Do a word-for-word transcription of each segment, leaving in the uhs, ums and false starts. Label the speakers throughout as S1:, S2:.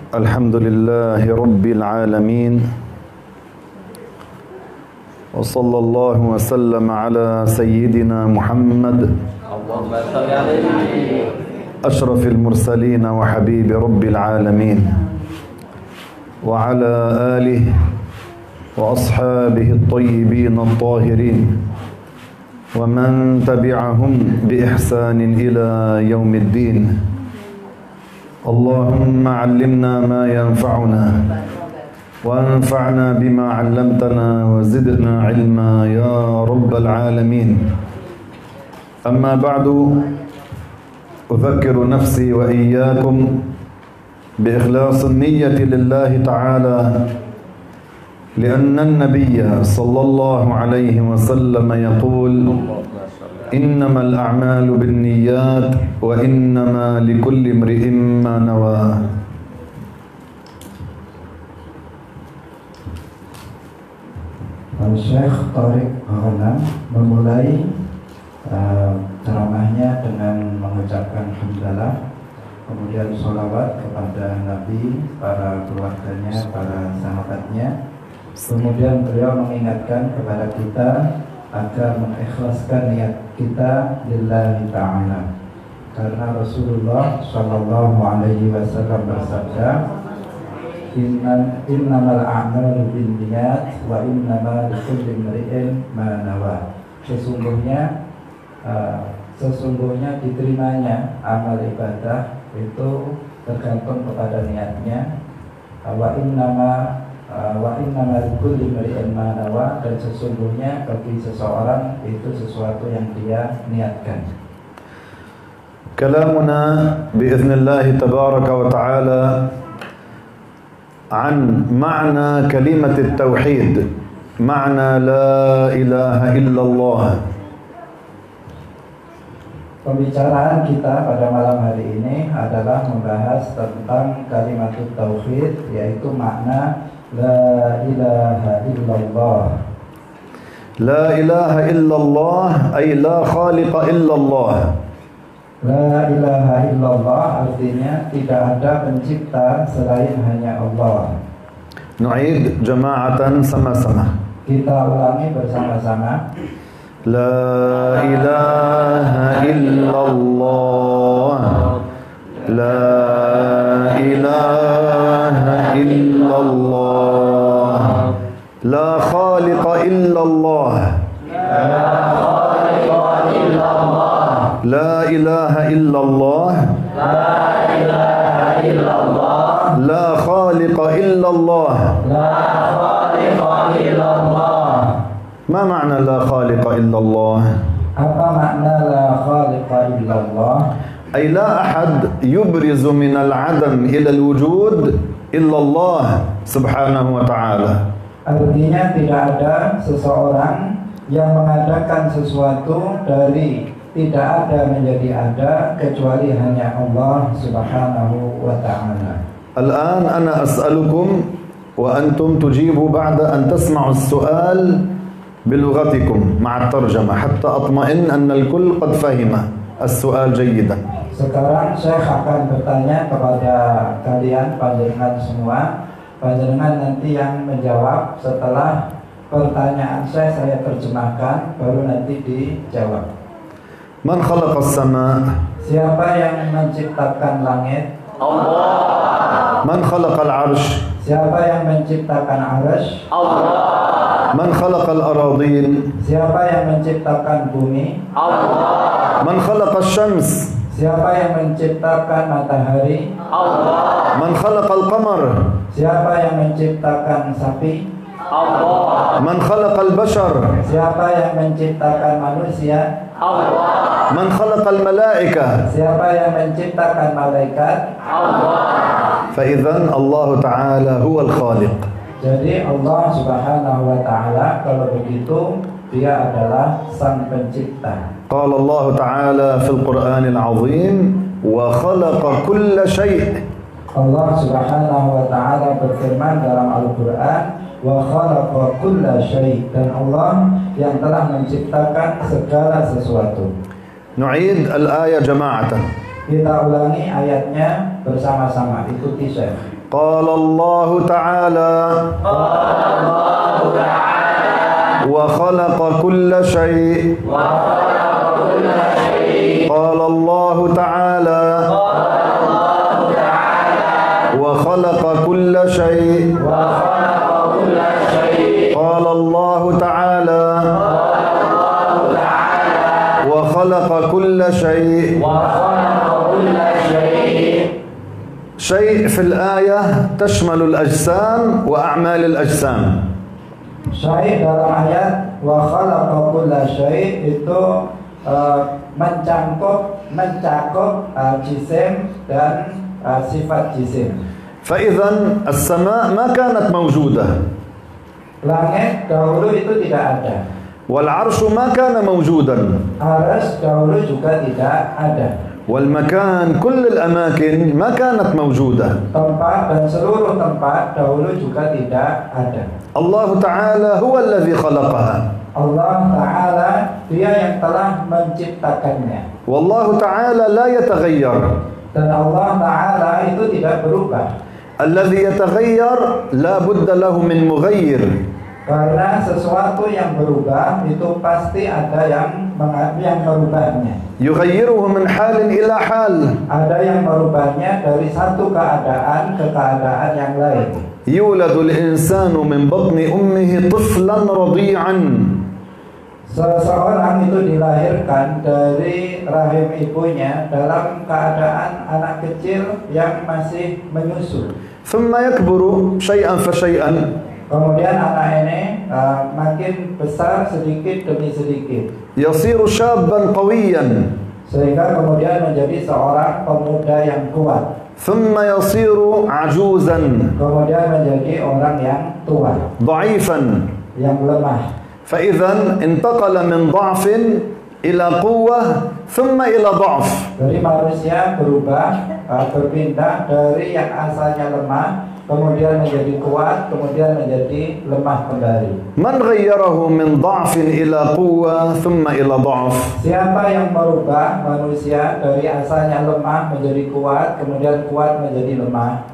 S1: Alhamdulillahi Rabbil Alamin. Wa sallallahu wa sallam ala Sayyidina Muhammad Ashrafil Mursalin wa Habibi Rabbil Alamin, wa ala alihi wa ashabihi at-tayyibin at-tahirin, wa man tabi'ahum bi ihsanin ila yaumiddin. Allahumma 'allimna ma yanfa'una wa anfa'na bima 'allamtana wa zidna 'ilma ya rabbal alamin. Amma ba'du, udhakkiru nafsi wa iyyakum bi ikhlasin niyyati lillahi ta'ala, lianna an-nabiyya sallallahu alaihi wasallam yaqul innamal a'malu binniyat wa innama likulli imri'in ma nawa.
S2: Syekh Thariq Ghanam memulai uh, ceramahnya dengan mengucapkan hamdalah, kemudian sholawat kepada Nabi, para keluarganya, para sahabatnya. Kemudian beliau mengingatkan kepada kita agar mengikhlaskan niat kita lillahi ta'ala, karena Rasulullah Shallallahu Alaihi Wasallam bersabda, Inna innamal a'malu binniyat wa innamal likulli imri'in ma nawa. Sesungguhnya uh, sesungguhnya diterimanya amal ibadah itu tergantung kepada niatnya. Uh, wa innama uh, wa innamal likulli imri'in ma nawa, dan sesungguhnya bagi seseorang itu sesuatu yang dia niatkan.
S1: Kalamuna biiznillah tabaraka wa ta'ala عن معنى كلمة التوحيد، معنى لا إله إلا الله.
S2: Pembicaraan kita pada malam hari ini adalah membahas tentang kalimat tauhid, yaitu makna la ilaha illallah.
S1: La ilaha illallah ay la khaliqa illallah.
S2: La ilaha illallah artinya tidak ada pencipta selain hanya Allah.
S1: Nu'id jama'atan sama-sama.
S2: Kita ulangi bersama-sama.
S1: La ilaha illallah. La ilaha illallah. La khaliqa illallah. La khaliqa illallah. La ilaha illallah.
S2: La ilaha illallah.
S1: La khaliqa illallah.
S2: La khaliqa illallah.
S1: Ma ma'na la khaliqa illallah?
S2: Apa makna la khaliqa illallah?
S1: Ay la ahad yubrizu min al-'adam ila al-wujud illallah subhanahu wa ta'ala.
S2: Artinya tidak ada seseorang yang mengadakan sesuatu dari tidak ada menjadi ada kecuali hanya Allah subhanahu wa ta'ala.
S1: Al-an ana as'alukum wa antum tujibu ba'da an tasma'u as-su'al bilughatikum ma'a at-tarjamah hatta atma'in anna al-kull qad fahima as-su'al jayyidan.
S2: Sekarang Syekh akan bertanya kepada kalian panjenengan semua. Panjenengan nanti yang menjawab setelah pertanyaan Syekh saya terjemahkan, baru nanti dijawab.
S1: Man khalaqas sama?
S2: Siapa yang menciptakan langit?
S1: Allah. Man khalaqal arsh?
S2: Siapa yang menciptakan arsy?
S1: Allah. Man khalaqal aradin?
S2: Siapa yang menciptakan bumi?
S1: Allah. Man khalaqas syams?
S2: Siapa yang menciptakan matahari?
S1: Allah. Man khalaqal qamar?
S2: Siapa yang menciptakan sapi?
S1: Allah. Man khalaqal bashar?
S2: Siapa yang menciptakan manusia?
S1: Allah. Man khalaqal malaika?
S2: Siapa yang menciptakan malaikat?
S1: Allah. Fa idzan Allah Ta'ala huwal khaliq.
S2: Jadi Allah Subhanahu wa ta'ala kalau begitu dia adalah sang pencipta.
S1: Qala Allah Ta'ala fil Qur'anil 'azim wa khalaqa kulla syai'.
S2: Allah Subhanahu wa ta'ala berfirman dalam Al-Qur'an, wa khalaqa kulla syai', dan Allah yang telah menciptakan segala sesuatu.
S1: Nu'id al-ayah jama'atan.
S2: Kita ulangi ayatnya bersama-sama, ikuti Syekh.
S1: Qala Allah Ta'ala wa khalaqa kulla syai' Qala Allah Ta'ala wa khalaqa kulla syai' Qala Allah Ta'ala wa khalaqa kulla syai' شيء في الآية تشمل الأجسام وأعمال الأجسام.
S2: Syai' dalam ayat wa khalaqa kulla syai' itu uh, mencakup mencakup uh, jisim dan uh, sifat jisim.
S1: فإذا السماء ما كانت موجودة.
S2: Langit dahulu itu tidak ada.
S1: والعرش ما كان موجودا.
S2: Arsy dahulu juga tidak ada.
S1: والمكان كل الأماكن ما كانت موجودة.
S2: Tempat dan seluruh tempat dahulu juga tidak ada.
S1: الله تعالى هو الذي خلقها.
S2: Allah Ta'ala dia yang telah menciptakannya.
S1: والله تعالى لا يتغير.
S2: Dan Allah Ta'ala itu tidak berubah.
S1: الذي يتغير لا بد له من مغير.
S2: Karena sesuatu yang berubah itu pasti ada yang yang merubahnya.
S1: يغيره من حال إلى حال.
S2: Ada yang merubahnya dari satu keadaan ke keadaan yang lain.
S1: يولد الإنسان من بطن أمه طفلا رضيعا.
S2: Seseorang itu dilahirkan dari rahim ibunya dalam keadaan anak kecil yang masih menyusu.
S1: ثم يكبر شيئا فشيئا.
S2: Kemudian anak ini uh, makin besar sedikit demi sedikit.
S1: يصير شابا قويا.
S2: Sehingga kemudian menjadi seorang pemuda yang kuat.
S1: ثم يصير عجوزا.
S2: Kemudian menjadi orang yang tua.
S1: ضعيفا.
S2: Yang lemah.
S1: فإذا انتقل من ضعف إلى قوة ثم إلى ضعف.
S2: Dari manusia berubah, uh, berpindah dari yang asalnya lemah, kemudian menjadi kuat, kemudian menjadi lemah kembali.
S1: من غيره من ضعف إلى قوة ثم إلى ضعف؟
S2: Siapa yang merubah manusia dari asalnya lemah menjadi kuat, kemudian kuat menjadi lemah?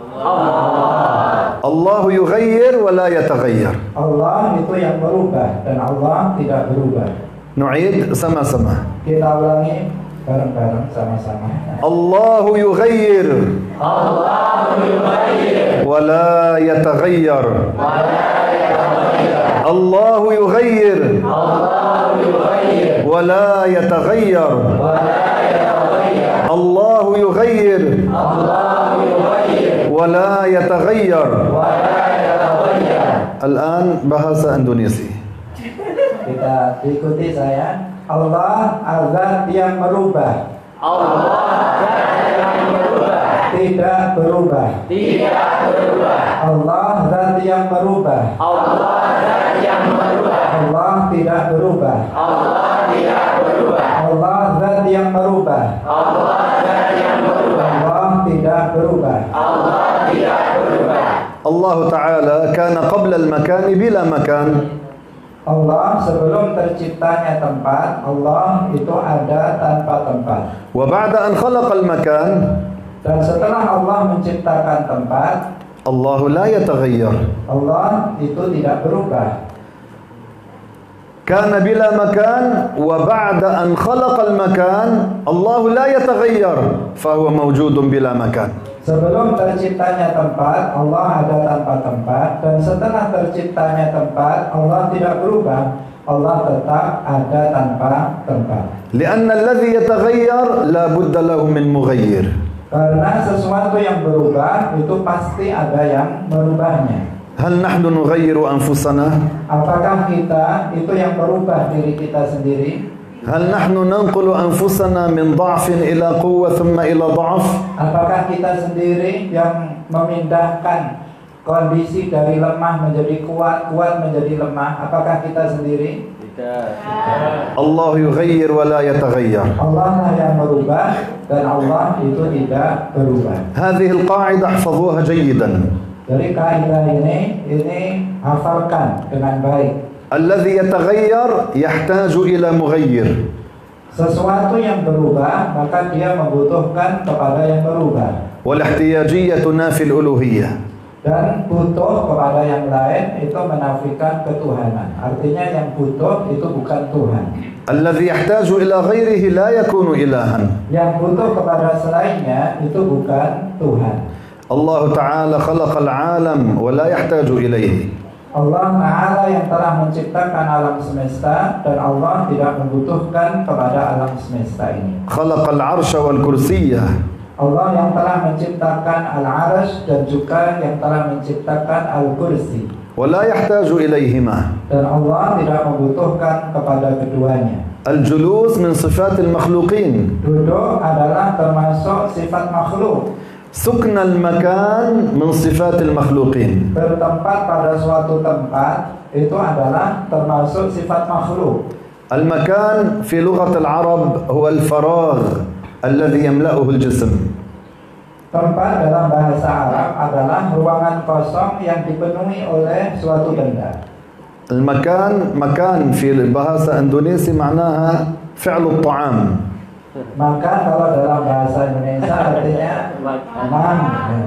S1: Allah. Allah يغير ولا يتغير.
S2: Allah itu yang merubah dan Allah tidak berubah.
S1: نعيد sama-sama.
S2: Kita ulangi bareng-bareng sama-sama.
S1: الله يغير.
S3: الله يغير
S1: ولا يتغير.
S3: ولا يتغير.
S1: الله يغير.
S3: الله يغير
S1: ولا يتغير.
S3: ولا يتغير.
S1: الله يغير.
S3: الله يغير
S1: ولا يتغير.
S3: ولا يتغير.
S1: الآن bahasa Indonesia.
S2: Kita ikuti saya. Allah azat yang merubah.
S3: Allah yang berubah.
S2: Tidak berubah.
S3: Tidak berubah.
S2: Allah zat yang merubah.
S3: Allah yang berubah.
S2: Allah tidak berubah.
S3: Allah tidak berubah.
S2: Allah zat yang merubah.
S3: Allah yang berubah.
S2: Allah tidak berubah.
S3: Allah tidak berubah.
S1: الله تعالى كان قبل المكان بلا مكان.
S2: Allah sebelum terciptanya tempat, Allah itu ada tanpa tempat.
S1: وبعد أن خلق المكان
S2: Dan setelah Allah menciptakan tempat,
S1: الله لا يتغير.
S2: Allah itu tidak berubah.
S1: كان بلا مكان وبعد أن خلق المكان الله لا يتغير فهو موجود بلا مكان.
S2: Sebelum terciptanya tempat, Allah ada tanpa tempat. Dan setelah terciptanya tempat, Allah tidak berubah. Allah tetap ada tanpa tempat.
S1: لأن الذي يتغير لا بد له من مغير.
S2: Karena sesuatu yang berubah itu pasti ada yang merubahnya.
S1: هل نحن نغير أنفسنا؟
S2: Apakah kita itu yang merubah diri kita sendiri?
S1: هل نحن ننقل أنفسنا من ضعف إلى قوة ثم إلى ضعف؟
S2: Apakah kita sendiri yang memindahkan kondisi dari lemah menjadi kuat, kuat menjadi lemah? Apakah kita sendiri?
S1: الله يغير ولا يتغير.
S2: Allah lah yang merubah dan Allah itu tidak berubah.
S1: هذه القاعدة احفظوها جيدا.
S2: Dari kaidah ini, ini hafalkan dengan baik.
S1: الذي يتغير يحتاج إلى مغير.
S2: Sesuatu yang berubah maka dia membutuhkan kepada yang berubah.
S1: والاحتياجية تنافي الألوهية.
S2: Dan butuh kepada yang lain itu menafikan ketuhanan. Artinya yang butuh itu bukan Tuhan.
S1: الذي يحتاج إلى غيره لا يكون إلها.
S2: Yang butuh kepada selainnya itu bukan Tuhan.
S1: الله تعالى خلق العالم ولا يحتاج إليه.
S2: Allah Ta'ala yang telah menciptakan alam semesta dan Allah tidak membutuhkan kepada alam semesta ini.
S1: خلق العرش والكرسي.
S2: Allah yang telah menciptakan Al-Arsh dan juga yang telah menciptakan Al-Kursi.
S1: ولا يحتاج إليهما.
S2: Dan Allah tidak membutuhkan kepada keduanya.
S1: الجلوس من صفات المخلوقين.
S2: Duduk adalah termasuk sifat makhluk.
S1: سكن المكان من صفات المخلوقين.
S2: Bertempat pada suatu tempat itu adalah termasuk sifat makhluk.
S1: المكان في لغة العرب هو الفراغ الذي يملأه الجسم.
S2: Tempat dalam bahasa Arab adalah ruangan kosong yang dipenuhi oleh suatu benda.
S1: المكان مكان في البهاسة الإندونيسي معناها فعل الطعام.
S2: Maka kalau dalam bahasa Indonesia artinya makan.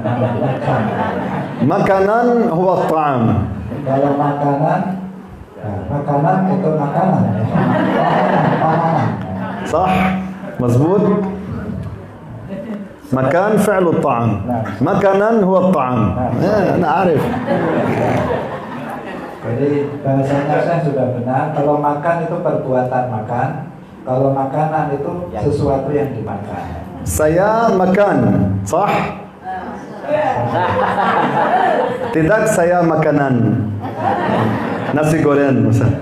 S1: مكانا هو الطعام.
S2: Kalau makanan, ya, makanan itu makanan. Makanan.
S1: صح؟ مزبوط؟ مكان فعل الطعام. مكانا هو الطعام. أنا أعرف.
S2: Jadi bahasanya saya sudah benar. Kalau makan itu perbuatan makan. Kalau makanan itu sesuatu yang dimakan.
S1: Saya makan, صح؟ Tidak saya makanan. Nasi goreng مثلا.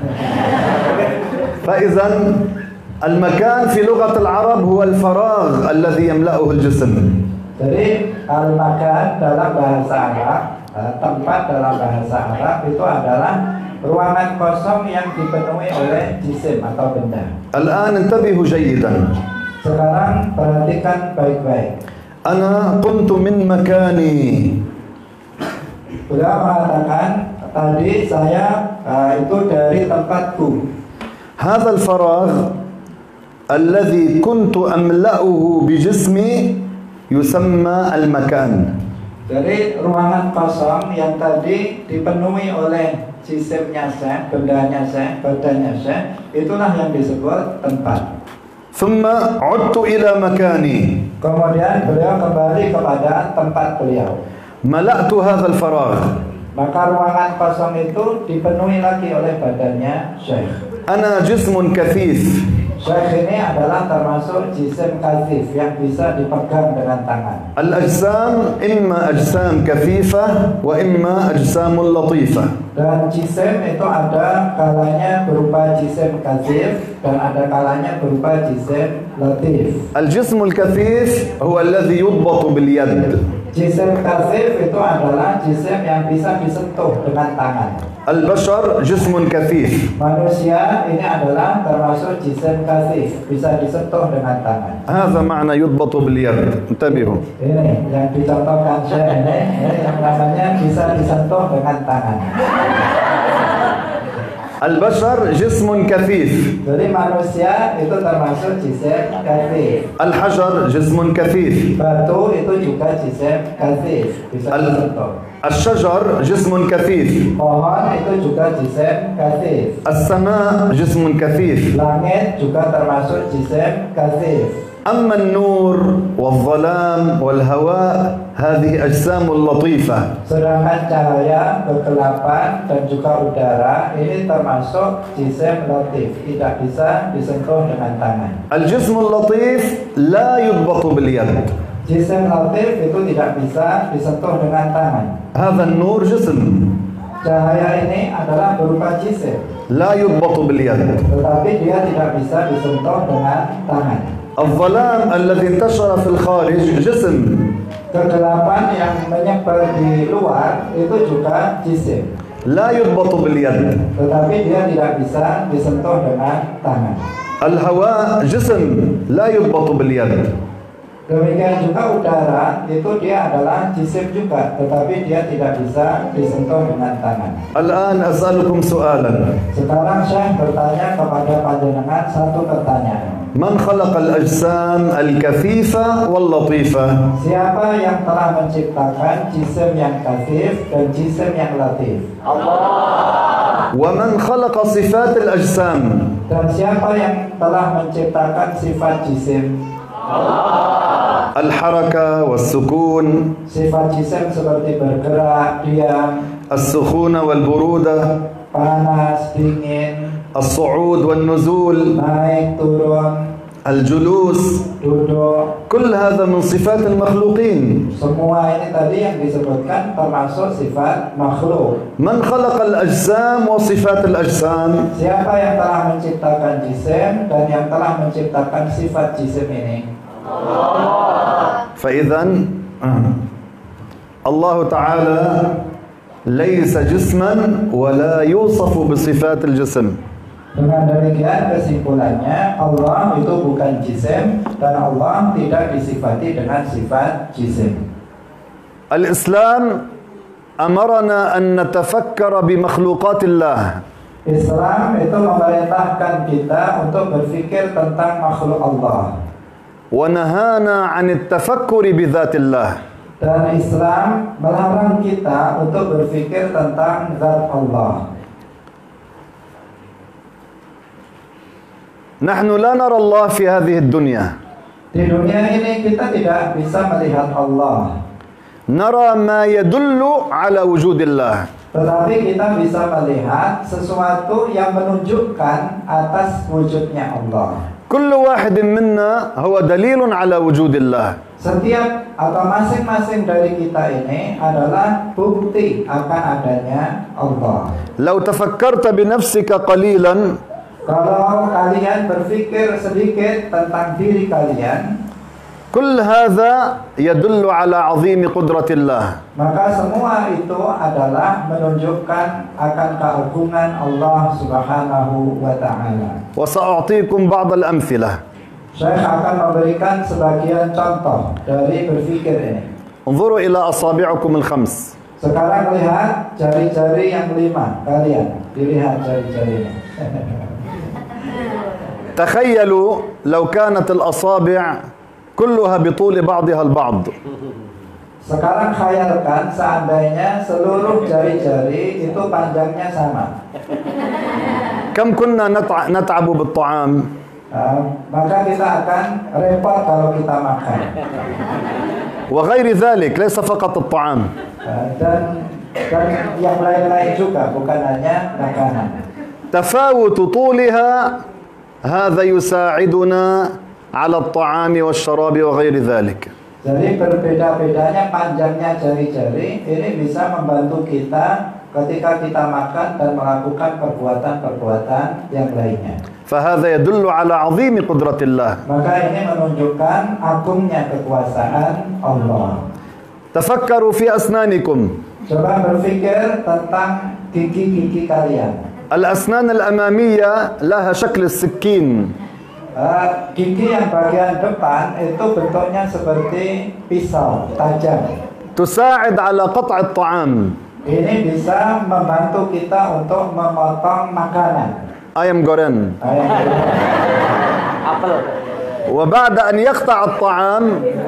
S1: فإذا المكان في لغة العرب هو الفراغ الذي يملأه الجسم.
S2: Jadi al-makan dalam bahasa Arab, tempat dalam bahasa Arab itu adalah ruangan kosong yang dipenuhi oleh jisim atau benda.
S1: الآن انتبهوا جيدا.
S2: Sekarang perhatikan baik-baik.
S1: أنا قمت من مكاني.
S2: Beliau mengatakan tadi saya uh, itu dari tempatku.
S1: هذا الفراغ الذي كنت أملأه بجسمي يسمى المكان.
S2: Jadi ruangan kosong yang tadi dipenuhi oleh jisimnya saya, bendanya saya, badannya saya, itulah yang disebut tempat.
S1: ثم عدت إلى مكاني.
S2: Kemudian beliau kembali kepada tempat beliau.
S1: ملأت هذا الفراغ.
S2: Maka ruangan kosong itu dipenuhi lagi oleh badannya Syekh.
S1: أنا جسم كثيف.
S2: Syekh ini adalah termasuk jisim kasif yang bisa dipegang dengan tangan.
S1: الأجسام إما أجسام كثيفة وإما أجسام لطيفة.
S2: Dan jisim itu ada kalanya berupa jisim kasif dan ada kalanya berupa jisim latif.
S1: الجسم الكثيف هو الذي يضبط باليد.
S2: Jisim kasif itu adalah jisim yang bisa disentuh dengan tangan.
S1: البشر جسم كثيف.
S2: Manusia ini adalah termasuk jisim kasif, bisa disentuh dengan tangan.
S1: هذا معنى يضبط باليد. انتبهوا.
S2: Ini yang dicontohkan saya ini, ini yang namanya bisa disentuh dengan tangan.
S1: البشر جسم كثيف.
S2: Jadi manusia itu termasuk jisim kasif.
S1: الحجر جسم كثيف.
S2: Batu itu juga jisim kasif, bisa disentuh.
S1: الشجر جسم كثيف.
S2: Pohon itu juga jisim kasif.
S1: السماء جسم كثيف.
S2: Langit juga termasuk jisim kasif.
S1: أما النور والظلام والهواء هذه أجسام لطيفة.
S2: Sedangkan cahaya, kegelapan dan juga udara ini termasuk jisim latif, tidak bisa disentuh dengan tangan.
S1: الجسم اللطيف لا يضبط باليد.
S2: Jisim latif itu tidak bisa disentuh dengan tangan.
S1: هذا النور جسم
S2: Cahaya ini adalah berupa jisim,
S1: لا يضبط باليد.
S2: tetapi dia tidak bisa disentuh dengan tangan.
S1: الظلام الذي انتشر في الخارج جسم
S2: Kegelapan yang menyebar di luar itu juga jisim,
S1: لا يضبط باليد.
S2: tetapi dia tidak bisa disentuh dengan tangan.
S1: الهواء جسم لا يضبط باليد.
S2: Demikian juga udara itu dia adalah jisim juga, tetapi dia tidak bisa disentuh dengan tangan.
S1: الآن أسألكم سؤالا.
S2: Sekarang saya bertanya kepada panjenengan satu pertanyaan.
S1: من خلق الأجسام الكثيفة واللطيفة؟
S2: Siapa yang telah menciptakan jisim yang kasif dan jisim yang latif?
S3: Allah.
S1: ومن خلق صفات الأجسام؟
S2: Dan siapa yang telah menciptakan sifat jisim?
S3: Allah.
S1: الحركة والسكون،
S2: Sifat jisim seperti bergerak, diam,
S1: السخونة والبرودة،
S2: panas, dingin,
S1: الصعود والنزول،
S2: naik, turun,
S1: الجلوس،
S2: duduk.
S1: كل هذا من صفات المخلوقين.
S2: Semua ini tadi yang disebutkan termasuk sifat makhluk.
S1: من خلق الأجسام وصفات الأجسام؟
S2: Siapa yang telah menciptakan jisim dan yang telah menciptakan sifat jisim ini?
S1: فإذا الله تعالى ليس جسما ولا يوصف بصفات الجسم.
S2: Dengan demikian kesimpulannya Allah itu bukan jisim dan Allah tidak disifati dengan sifat jisim.
S1: الإسلام أمرنا أن نتفكر بمخلوقات الله.
S2: Islam itu memerintahkan kita untuk berpikir tentang makhluk Allah.
S1: ونهانا عن التفكر بذات الله.
S2: Dan Islam melarang kita untuk berpikir tentang zat Allah.
S1: نحن لا نرى الله في هذه الدنيا.
S2: Di dunia ini kita tidak bisa melihat Allah,
S1: نرى ما يدل على وجود الله.
S2: tetapi kita bisa melihat sesuatu yang menunjukkan atas wujudnya Allah.
S1: كل واحد منا هو دليل على وجود الله.
S2: Setiap atau masing-masing dari kita ini adalah bukti akan adanya Allah.
S1: لو تفكرت بنفسك قليلا
S2: Kalau kalian berpikir sedikit tentang diri kalian,
S1: كل هذا يدل على عظيم قدرة الله.
S2: maka semua itu adalah menunjukkan akan keagungan Allah Subhanahu wa Ta'ala.
S1: وسأعطيكم بعض الأمثلة.
S2: Saya akan memberikan sebagian contoh dari berpikir ini.
S1: انظروا إلى أصابعكم الخمس.
S2: Sekarang lihat jari-jari yang lima kalian. Dilihat jari-jarinya.
S1: تخيلوا لو كانت الأصابع كلها بطول بعضها البعض.
S2: Sekarang khayalkan seandainya seluruh jari-jari itu panjangnya sama.
S1: كم كنا نتع- نتعب بالطعام؟
S2: Nah, maka kita akan repot kalau kita makan.
S1: وغير ذلك ليس فقط الطعام.
S2: Nah, dan dan yang lain-lain juga, bukan hanya makanan.
S1: تفاوت طولها هذا يساعدنا على الطعام والشراب وغير ذلك.
S2: Jadi berbeda-bedanya panjangnya jari-jari ini bisa membantu kita ketika kita makan dan melakukan perbuatan-perbuatan yang lainnya.
S1: فهذا يدل على عظيم قدرة الله.
S2: Maka ini menunjukkan agungnya kekuasaan Allah.
S1: تفكروا في أسنانكم.
S2: Coba berpikir tentang gigi-gigi kalian.
S1: الأسنان الأمامية لها شكل السكين.
S2: Uh, gigi yang bagian depan itu bentuknya seperti pisau tajam.
S1: تساعد على قطع الطعام.
S2: Ini bisa membantu kita untuk memotong makanan.
S1: ayam goreng.
S3: Apel.
S1: وبعد أن يقطع الطعام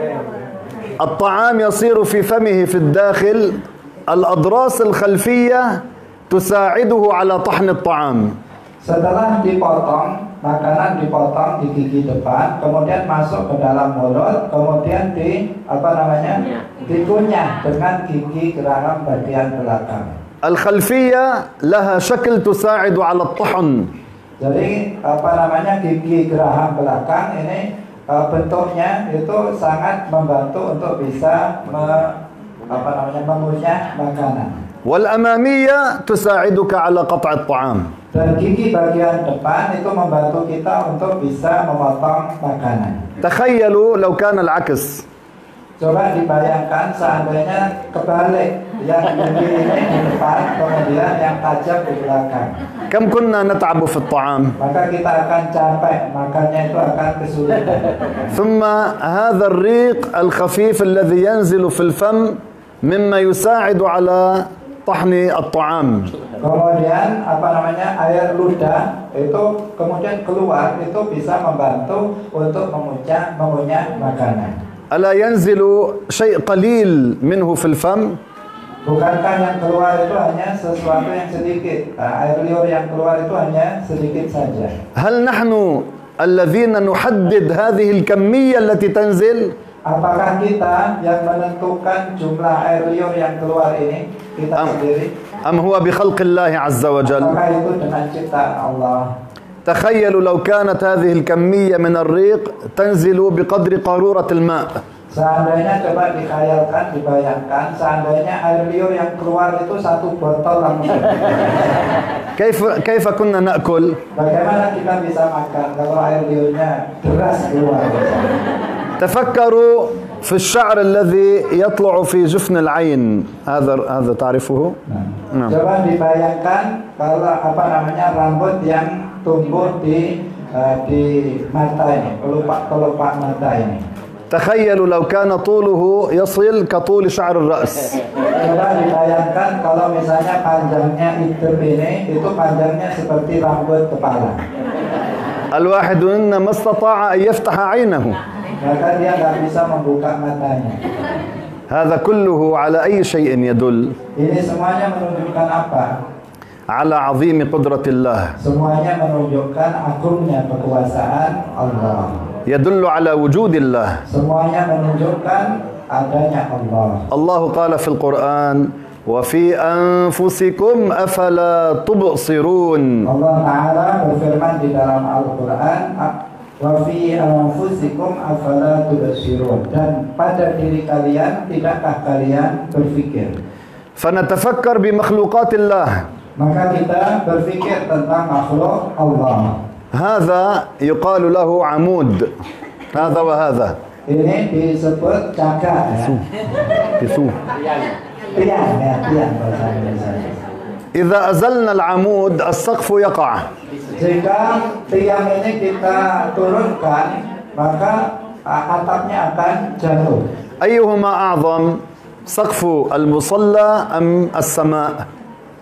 S1: الطعام يصير في فمه في الداخل الأضراس الخلفية تساعده على طحن الطعام.
S2: Setelah dipotong, makanan dipotong di gigi depan, kemudian masuk ke dalam mulut, kemudian di apa namanya? dikunyah dengan gigi geraham bagian belakang.
S1: الخلفية لها شكل تساعد على الطحن.
S2: Jadi apa namanya gigi geraham belakang ini uh, bentuknya itu sangat membantu untuk bisa me, apa namanya mengunyah makanan.
S1: والأمامية تساعدك على قطع الطعام.
S2: Dan gigi bagian depan itu membantu kita untuk bisa memotong makanan.
S1: تخيلوا لو كان العكس.
S2: Coba dibayangkan seandainya kebalik, yang gigi ini di depan, kemudian yang tajam di belakang.
S1: كم كنا نتعب في الطعام
S2: Maka kita akan capek, makannya itu akan kesulitan.
S1: ثم هذا الريق الخفيف الذي ينزل في الفم مما يساعد على طحن الطعام.
S2: Kemudian apa namanya air ludah itu kemudian keluar, itu bisa membantu untuk mengunyah mengunyah makanan.
S1: ألا ينزل شيء قليل منه في الفم؟
S2: Bukankah yang keluar itu hanya sesuatu yang sedikit? Nah, air liur yang keluar itu hanya sedikit saja.
S1: هل نحن الذين نحدد هذه الكمية التي تنزل؟
S2: Apakah kita yang menentukan jumlah air liur yang keluar ini? Kita
S1: أم,
S2: sendiri?
S1: أم هو بخلق الله عز وجل؟
S2: Apakah itu dengan ciptaan Allah?
S1: تخيلوا لو كانت هذه الكمية من الريق تنزل بقدر قارورة الماء.
S2: Seandainya coba dikhayalkan, dibayangkan, seandainya air liur yang keluar itu satu botol langsung.
S1: كيف كيف كنا نأكل؟
S2: Bagaimana kita bisa makan kalau air liurnya deras keluar?
S1: تفكروا في الشعر الذي يطلع في جفن العين. هذا هذا تعرفه؟
S2: Nah, coba dibayangkan kalau apa namanya rambut yang tumbuh di uh, di mata ini, kelopak-kelopak mata ini.
S1: تخيلوا لو كان طوله يصل كطول شعر الرأس.
S2: Coba dibayangkan kalau misalnya panjangnya hidung ini itu panjangnya seperti rambut kepala.
S1: الواحد منا ما استطاع أن يفتح عينه.
S2: Maka dia nggak bisa membuka matanya.
S1: هذا كله على أي شيء يدل؟
S2: Ini semuanya menunjukkan apa?
S1: على عظيم قدرة الله.
S2: Semuanya menunjukkan agungnya kekuasaan Allah.
S1: يدل على وجود الله.
S2: Semuanya menunjukkan adanya Allah.
S1: الله قال في القرآن وفي أنفسكم أفلا تبصرون.
S2: Allah Ta'ala berfirman di dalam Al-Quran, wa fi anfusikum afala tubsirun, dan pada diri kalian tidakkah kalian berpikir?
S1: فنتفكر بمخلوقات الله.
S2: Maka kita berpikir tentang makhluk Allah.
S1: هذا يقال له عمود. هذا وهذا.
S2: Ini disebut cakar ya.
S1: يسوع.
S2: Tiang ya, tiang bahasa Indonesia.
S1: إذا أزلنا العمود السقف يقع.
S2: Jika tiang ini kita turunkan, maka atapnya akan jatuh.
S1: أيهما أعظم سقف المصلى أم السماء؟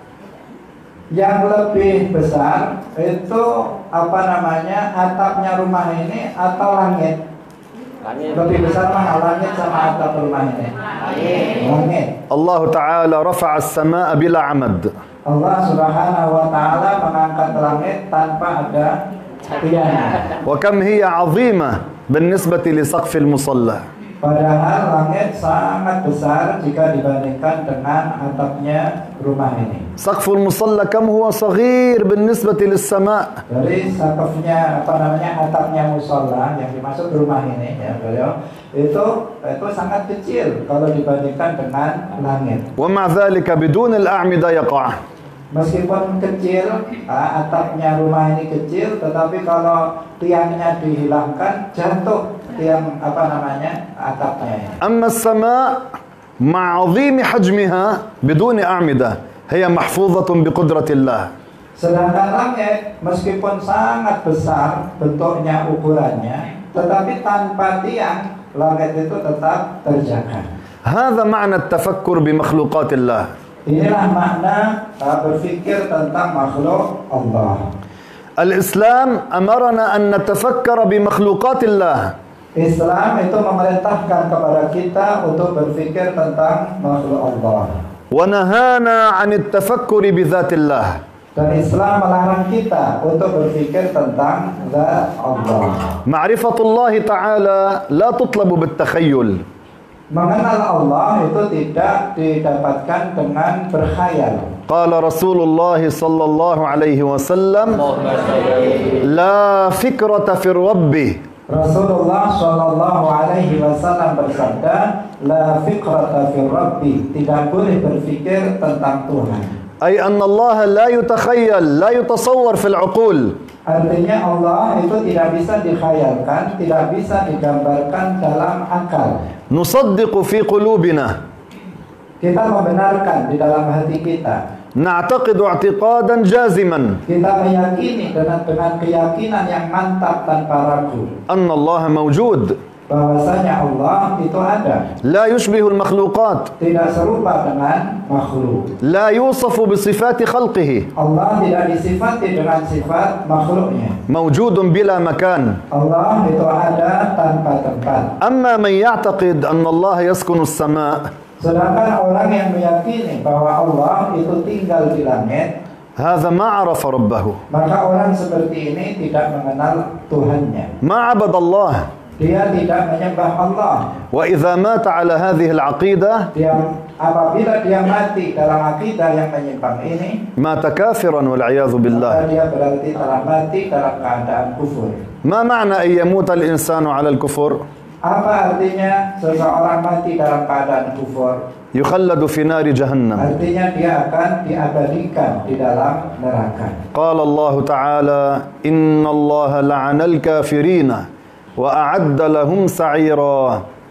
S2: Yang lebih besar itu apa namanya atapnya rumah ini atau langit? Langit. Lebih besar mana langit sama atap rumah ini? Langit. Langit.
S1: الله تعالى رفع السماء بلا عمد.
S2: Allah Subhanahu wa taala mengangkat langit tanpa ada tiang.
S1: وكم هي عظيمة بالنسبة لسقف المصلى.
S2: Padahal langit sangat besar jika dibandingkan dengan atapnya rumah ini.
S1: سقف المصلى كم هو صغير بالنسبة للسماء.
S2: Dari sakafnya apa namanya atapnya musola yang dimaksud rumah ini ya beliau itu itu sangat kecil kalau dibandingkan dengan langit.
S1: ومع ذلك بدون الأعمدة يقع.
S2: Meskipun kecil atapnya rumah ini kecil, tetapi kalau tiangnya dihilangkan jatuh tiang apa namanya atapnya.
S1: أما السماء مع عظيم حجمها بدون أعمدة هي محفوظة بقدرة الله.
S2: Sedangkan langit meskipun sangat besar bentuknya ukurannya, tetapi tanpa tiang langit itu tetap terjaga.
S1: هذا معنى التفكر بمخلوقات الله.
S2: Inilah makna uh, berfikir tentang makhluk Allah.
S1: الإسلام أمرنا أن نتفكر بمخلوقات الله.
S2: Islam itu memerintahkan kepada kita untuk berfikir tentang makhluk Allah.
S1: ونهانا عن التفكر بذات الله.
S2: Dan Islam melarang kita untuk berfikir tentang zat Allah.
S1: معرفة الله تعالى لا تطلب بالتخيل.
S2: Mengenal Allah itu tidak didapatkan dengan berkhayal.
S1: قال رسول الله صلى الله عليه وسلم لا فكرة في الرب.
S2: Rasulullah Shallallahu Alaihi Wasallam bersabda, la fikrata fil Rabbi, tidak boleh berpikir tentang Tuhan.
S1: أي أن الله لا يتخيل لا يتصور في العقول.
S2: Artinya Allah itu tidak bisa dikhayalkan, tidak bisa digambarkan dalam akal.
S1: نصدق في قلوبنا.
S2: Kita membenarkan di dalam hati kita.
S1: نعتقد اعتقادا جازما
S2: Kita meyakini dengan dengan keyakinan yang mantap tanpa ragu
S1: أن الله موجود
S2: bahwasanya Allah itu ada,
S1: لا يشبه المخلوقات
S2: tidak serupa dengan makhluk.
S1: لا يوصف بصفات خلقه
S2: Allah tidak disifati dengan sifat makhluknya.
S1: موجود بلا مكان.
S2: Allah itu ada tanpa tempat.
S1: أما من يعتقد أن الله يسكن السماء
S2: Sedangkan orang yang meyakini bahwa Allah itu tinggal di langit,
S1: هذا ما عرف ربه
S2: maka orang seperti ini tidak mengenal Tuhannya.
S1: ما عبد الله.
S2: Dia tidak menyembah Allah.
S1: وإذا مات على هذه العقيدة
S2: Dia apabila dia mati dalam akidah yang menyimpang ini,
S1: مات كافرا والعياذ بالله.
S2: maka dia berarti telah mati dalam keadaan kufur.
S1: ما معنى أن يموت الإنسان على الكفر؟
S2: Apa artinya seseorang mati dalam keadaan kufur?
S1: يخلد في نار جهنم.
S2: Artinya dia akan diabadikan di dalam neraka.
S1: قال الله تعالى إن الله لعن الكافرين وأعد لهم سعيرا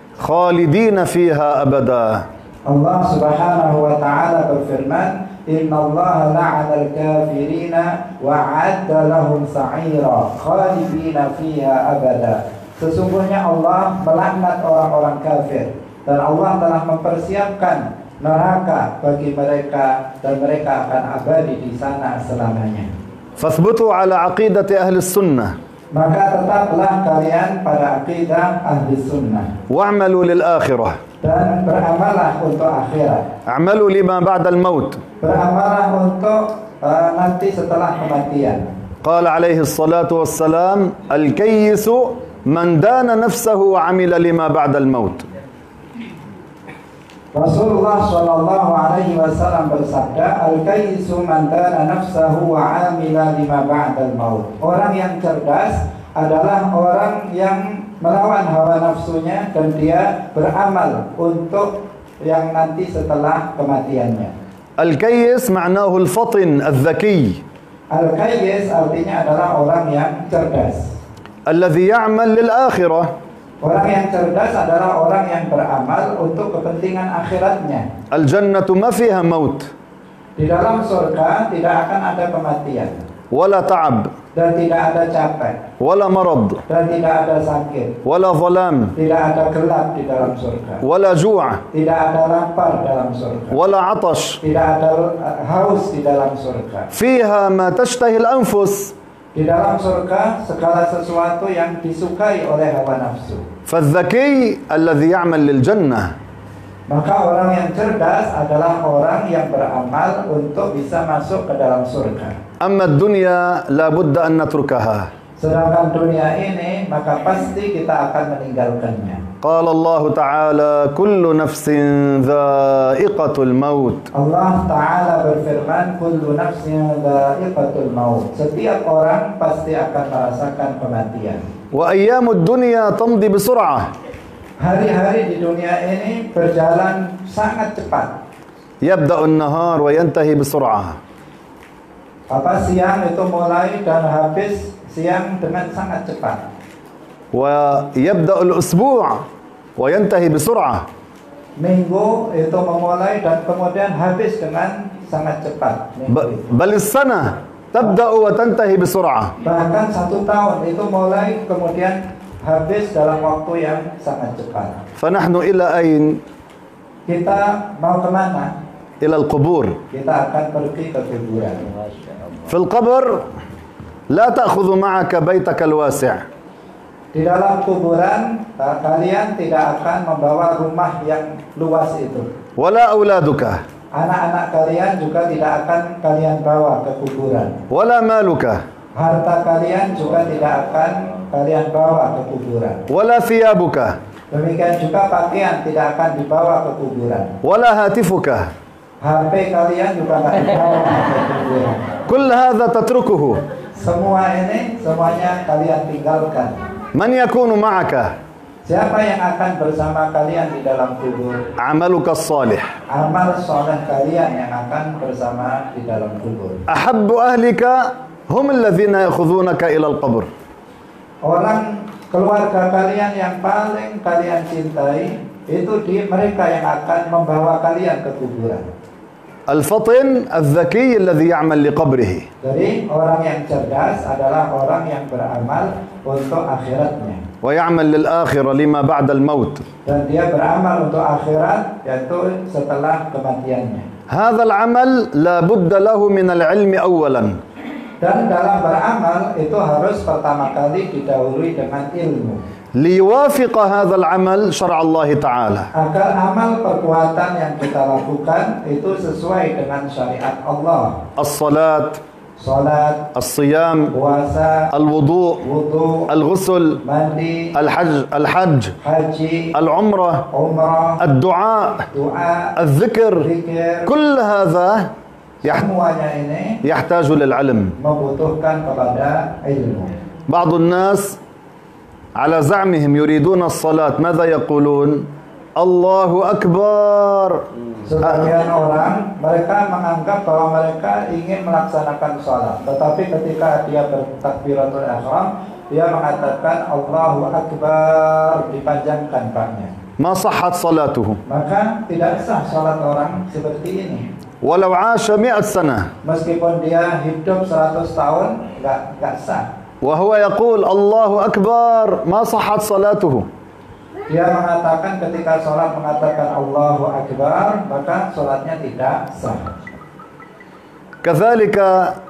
S1: خالدين فيها أبدا.
S2: Allah Subhanahu wa taala berfirman, "Innallaha la'anal kafirina wa 'adda lahum sa'ira khalidina fiha abada." Sesungguhnya Allah melaknat orang-orang kafir dan Allah telah mempersiapkan neraka bagi mereka dan mereka akan abadi di sana selamanya.
S1: فاثبتوا على عقيدة أهل السنة
S2: Maka tetaplah kalian pada akidah ahli sunnah
S1: واعملوا للآخرة.
S2: dan beramallah untuk akhirat.
S1: اعملوا لما بعد الموت.
S2: Beramallah untuk uh, nanti setelah kematian.
S1: قال عليه الصلاة والسلام الكيس من دان نفسه وعمل لما بعد الموت.
S2: Rasulullah Shallallahu Alaihi Wasallam bersabda, "Al-kayyisu man dana nafsahu wa amila lima ba'dal maut." Orang yang cerdas adalah orang yang melawan hawa nafsunya dan dia beramal untuk yang nanti setelah kematiannya.
S1: الكيس معناه الفطن الذكي
S2: Al-kayyis artinya adalah orang yang cerdas.
S1: الذي يعمل للآخرة.
S2: Orang yang cerdas adalah orang yang beramal untuk kepentingan akhiratnya.
S1: الجنة ما فيها موت
S2: Di dalam surga tidak akan ada kematian
S1: ولا تعب
S2: dan tidak ada capek
S1: ولا مرض
S2: dan tidak ada sakit,
S1: ولا ظلام
S2: tidak ada gelap di dalam surga,
S1: ولا جوع
S2: tidak ada lapar dalam surga,
S1: ولا عطش.
S2: tidak ada haus di dalam surga.
S1: فيها ما تشتهي الأنفس.
S2: Di dalam surga segala sesuatu yang disukai oleh hawa nafsu.
S1: فالذكي الذي يعمل للجنة.
S2: Maka orang yang cerdas adalah orang yang beramal untuk bisa masuk ke dalam surga.
S1: أما الدنيا لا بد أن نتركها.
S2: Sedangkan dunia ini maka pasti kita akan meninggalkannya.
S1: قال الله تعالى كل نفس ذائقة الموت.
S2: Allah Ta'ala berfirman, "Kullu nafsin dha'iqatul maut." Setiap orang pasti akan merasakan kematian.
S1: وأيام الدنيا تمضي بسرعة.
S2: Hari-hari di dunia ini berjalan sangat cepat.
S1: يبدأ النهار وينتهي بسرعة.
S2: Apa siang itu mulai dan habis siang dengan sangat cepat.
S1: ويبدأ الأسبوع وينتهي بسرعة.
S2: Minggu itu memulai dan kemudian habis dengan sangat cepat.
S1: ب- بل السنة تبدأ وتنتهي بسرعة.
S2: Bahkan satu tahun itu mulai kemudian habis dalam waktu yang sangat cepat.
S1: فنحن إلى أين؟
S2: Kita mau kemana?
S1: إلى القبور.
S2: Kita akan pergi ke kuburan.
S1: في القبر لا تأخذ معك بيتك الواسع.
S2: Di dalam kuburan kalian tidak akan membawa rumah yang luas itu.
S1: ولا أولادك.
S2: Anak-anak kalian juga tidak akan kalian bawa ke kuburan.
S1: ولا مالك.
S2: Harta kalian juga tidak akan kalian bawa ke kuburan.
S1: ولا ثيابك.
S2: Demikian juga pakaian tidak akan dibawa ke kuburan.
S1: ولا هاتفك.
S2: H P kalian juga nggak dibawa ke kuburan.
S1: كل هذا تتركه.
S2: Semua ini semuanya kalian tinggalkan.
S1: من يكون معك؟
S2: Siapa yang akan bersama kalian di dalam kubur?
S1: عملك الصالح.
S2: Amal soleh kalian yang akan bersama di dalam kubur.
S1: أحب أهلك هم الذين يأخذونك إلى القبر.
S2: Orang keluarga kalian yang paling kalian cintai itu di mereka yang akan membawa kalian ke kuburan.
S1: الفطن الذكي الذي يعمل لقبره.
S2: Jadi orang yang cerdas adalah orang yang beramal untuk akhiratnya.
S1: ويعمل للآخرة لما بعد الموت.
S2: Dan dia beramal untuk akhirat yaitu setelah kematiannya.
S1: هذا العمل لا بد له من العلم أولا.
S2: Dan dalam beramal itu harus pertama kali didahului dengan ilmu.
S1: ليوافق هذا العمل شرع الله تعالى.
S2: Agar amal perbuatan yang kita lakukan itu sesuai dengan syariat Allah.
S1: الصلاة،
S2: Salat,
S1: الصيام،
S2: puasa,
S1: الوضوء،
S2: wudu,
S1: الغسل،
S2: mandi,
S1: الحج، الحج،
S2: haji,
S1: العمرة،
S2: umrah,
S1: الدعاء،
S2: doa,
S1: الذكر،
S2: zikir,
S1: كل هذا
S2: semuanya ini
S1: يحتاج للعلم.
S2: membutuhkan kepada ilmu.
S1: بعض الناس على زعمهم يريدون الصلاة ماذا يقولون؟ الله أكبر.
S2: Sebagian orang mereka menganggap bahwa mereka ingin melaksanakan sholat, tetapi ketika dia bertakbiratul ihram dia mengatakan Allahu Akbar, dipanjangkan paknya.
S1: ما صحت صلاته
S2: Maka tidak sah sholat orang seperti ini.
S1: ولو عاش مئة سنة
S2: Meskipun dia hidup seratus tahun nggak nggak sah.
S1: وهو يقول الله أكبر ما صحت صلاته.
S2: Dia mengatakan ketika sholat mengatakan Allahu Akbar, maka sholatnya tidak sah.
S1: كذلك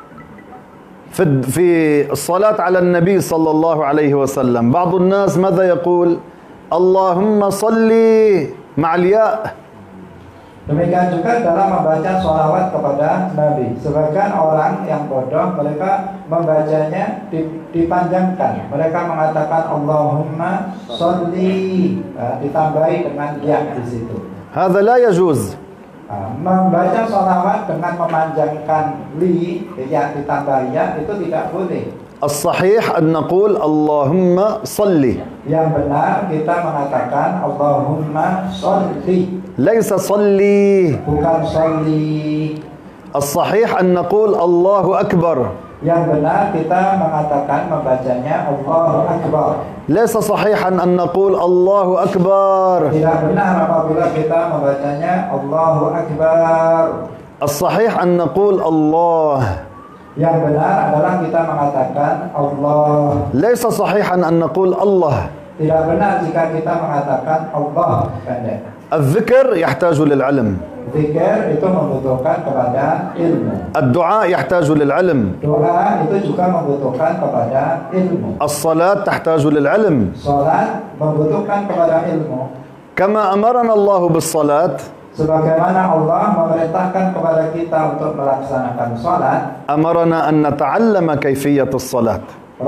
S1: في في الصلاة على النبي صلى الله عليه وسلم بعض الناس ماذا يقول؟ اللهم صل مع الياء.
S2: Demikian juga dalam membaca sholawat kepada Nabi. Sebagian orang yang bodoh mereka membacanya dipanjangkan. Mereka mengatakan Allahumma sholli, nah, ditambahi dengan ya di situ.
S1: هذا لا يجوز.
S2: Nah, membaca sholawat dengan memanjangkan li, ya ditambah ya, itu tidak boleh.
S1: الصحيح أن نقول اللهم صل.
S2: Yang benar kita mengatakan Allahumma sholli,
S1: ليس صلي.
S2: bukan sholli.
S1: الصحيح أن نقول الله أكبر.
S2: Yang benar kita mengatakan membacanya Allahu Akbar.
S1: ليس صحيحا أن نقول الله أكبر.
S2: Tidak benar apabila kita membacanya Allahu Akbar.
S1: الصحيح أن نقول الله.
S2: Yang benar adalah kita mengatakan Allah.
S1: ليس صحيحا أن نقول الله.
S2: Tidak benar jika kita mengatakan Allah pendek.
S1: الذكر يحتاج للعلم.
S2: Zikir itu membutuhkan kepada ilmu.
S1: الدعاء يحتاج للعلم.
S2: Doa itu juga membutuhkan kepada ilmu.
S1: الصلاة تحتاج للعلم.
S2: Salat membutuhkan kepada ilmu.
S1: كما أمرنا الله بالصلاة
S2: Sebagaimana Allah memerintahkan kepada kita untuk melaksanakan salat,
S1: أمرنا أن نتعلم كيفية الصلاة.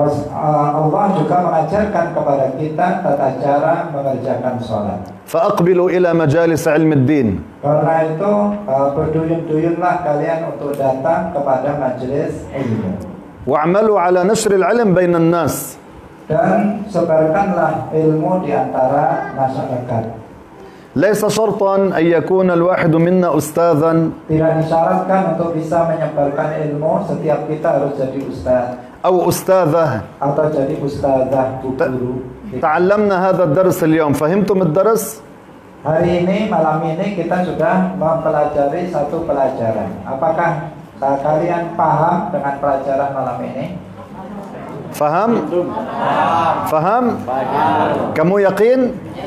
S2: Allah juga mengajarkan kepada kita tata cara mengerjakan salat.
S1: فأقبلوا إلى مجالس علم الدين.
S2: Karena itu berduyun-duyunlah kalian untuk datang kepada majelis ilmu.
S1: واعملوا على نشر العلم بين الناس.
S2: Dan sebarkanlah ilmu di antara masyarakat.
S1: ليس شرطا أن يكون الواحد منا أستاذا.
S2: Tidak disyaratkan untuk bisa menyebarkan ilmu setiap kita harus jadi ustaz
S1: أو أستاذة.
S2: atau jadi ustazah, guru.
S1: تعلمنا هذا الدرس اليوم. فهمتم الدرس؟
S2: Hari ini, malam ini kita sudah mempelajari satu pelajaran. Apakah uh, kalian paham dengan pelajaran malam ini?
S1: فهم؟ فهم؟ كم يقين؟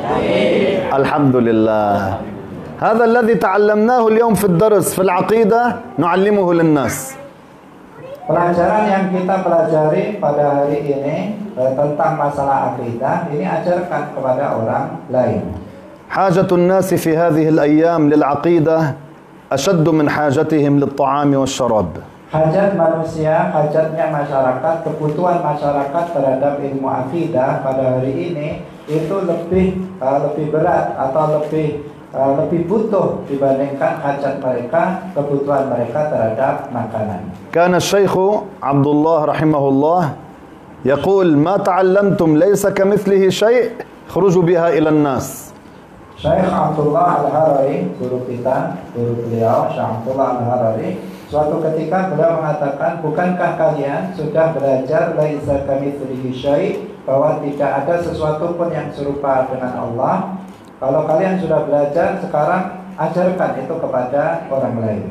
S1: الحمد لله. هذا الذي تعلمناه اليوم في الدرس في العقيدة نعلمه للناس.
S2: Pelajaran yang kita pelajari pada hari ini uh, tentang masalah akidah ini ajarkan kepada orang lain.
S1: حاجة الناس في هذه الأيام للعقيدة أشد من حاجتهم للطعام والشراب.
S2: Hajat manusia, hajatnya masyarakat, kebutuhan masyarakat terhadap ilmu akidah pada hari ini itu lebih uh, lebih berat atau lebih uh, lebih butuh dibandingkan hajat mereka, kebutuhan mereka terhadap makanan.
S1: كان الشيخ عبد الله رحمه الله يقول ما تعلمتم ليس كمثله شيء خرجوا بها إلى الناس.
S2: Syekh Abdullah Al-Harari, guru kita, guru beliau, Syekh Abdullah Al-Harari, suatu ketika beliau mengatakan, bukankah kalian sudah belajar laisa kamitslihi syai', bahwa tidak ada sesuatu pun yang serupa dengan Allah? Kalau kalian sudah belajar, sekarang ajarkan itu kepada orang lain.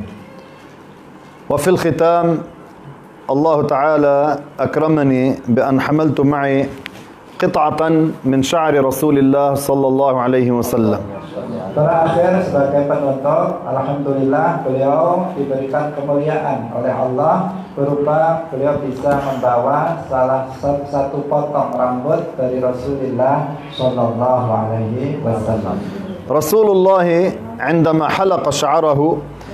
S1: وفي الختام الله تعالى أكرمني بأن حملت معي قطعة من شعر رسول الله صلى الله عليه وسلم.
S2: Terakhir sebagai penutup, alhamdulillah beliau diberikan kemuliaan oleh Allah berupa beliau bisa membawa salah satu potong rambut dari Rasulullah sallallahu alaihi wasallam.
S1: Rasulullah عندما حلق شعره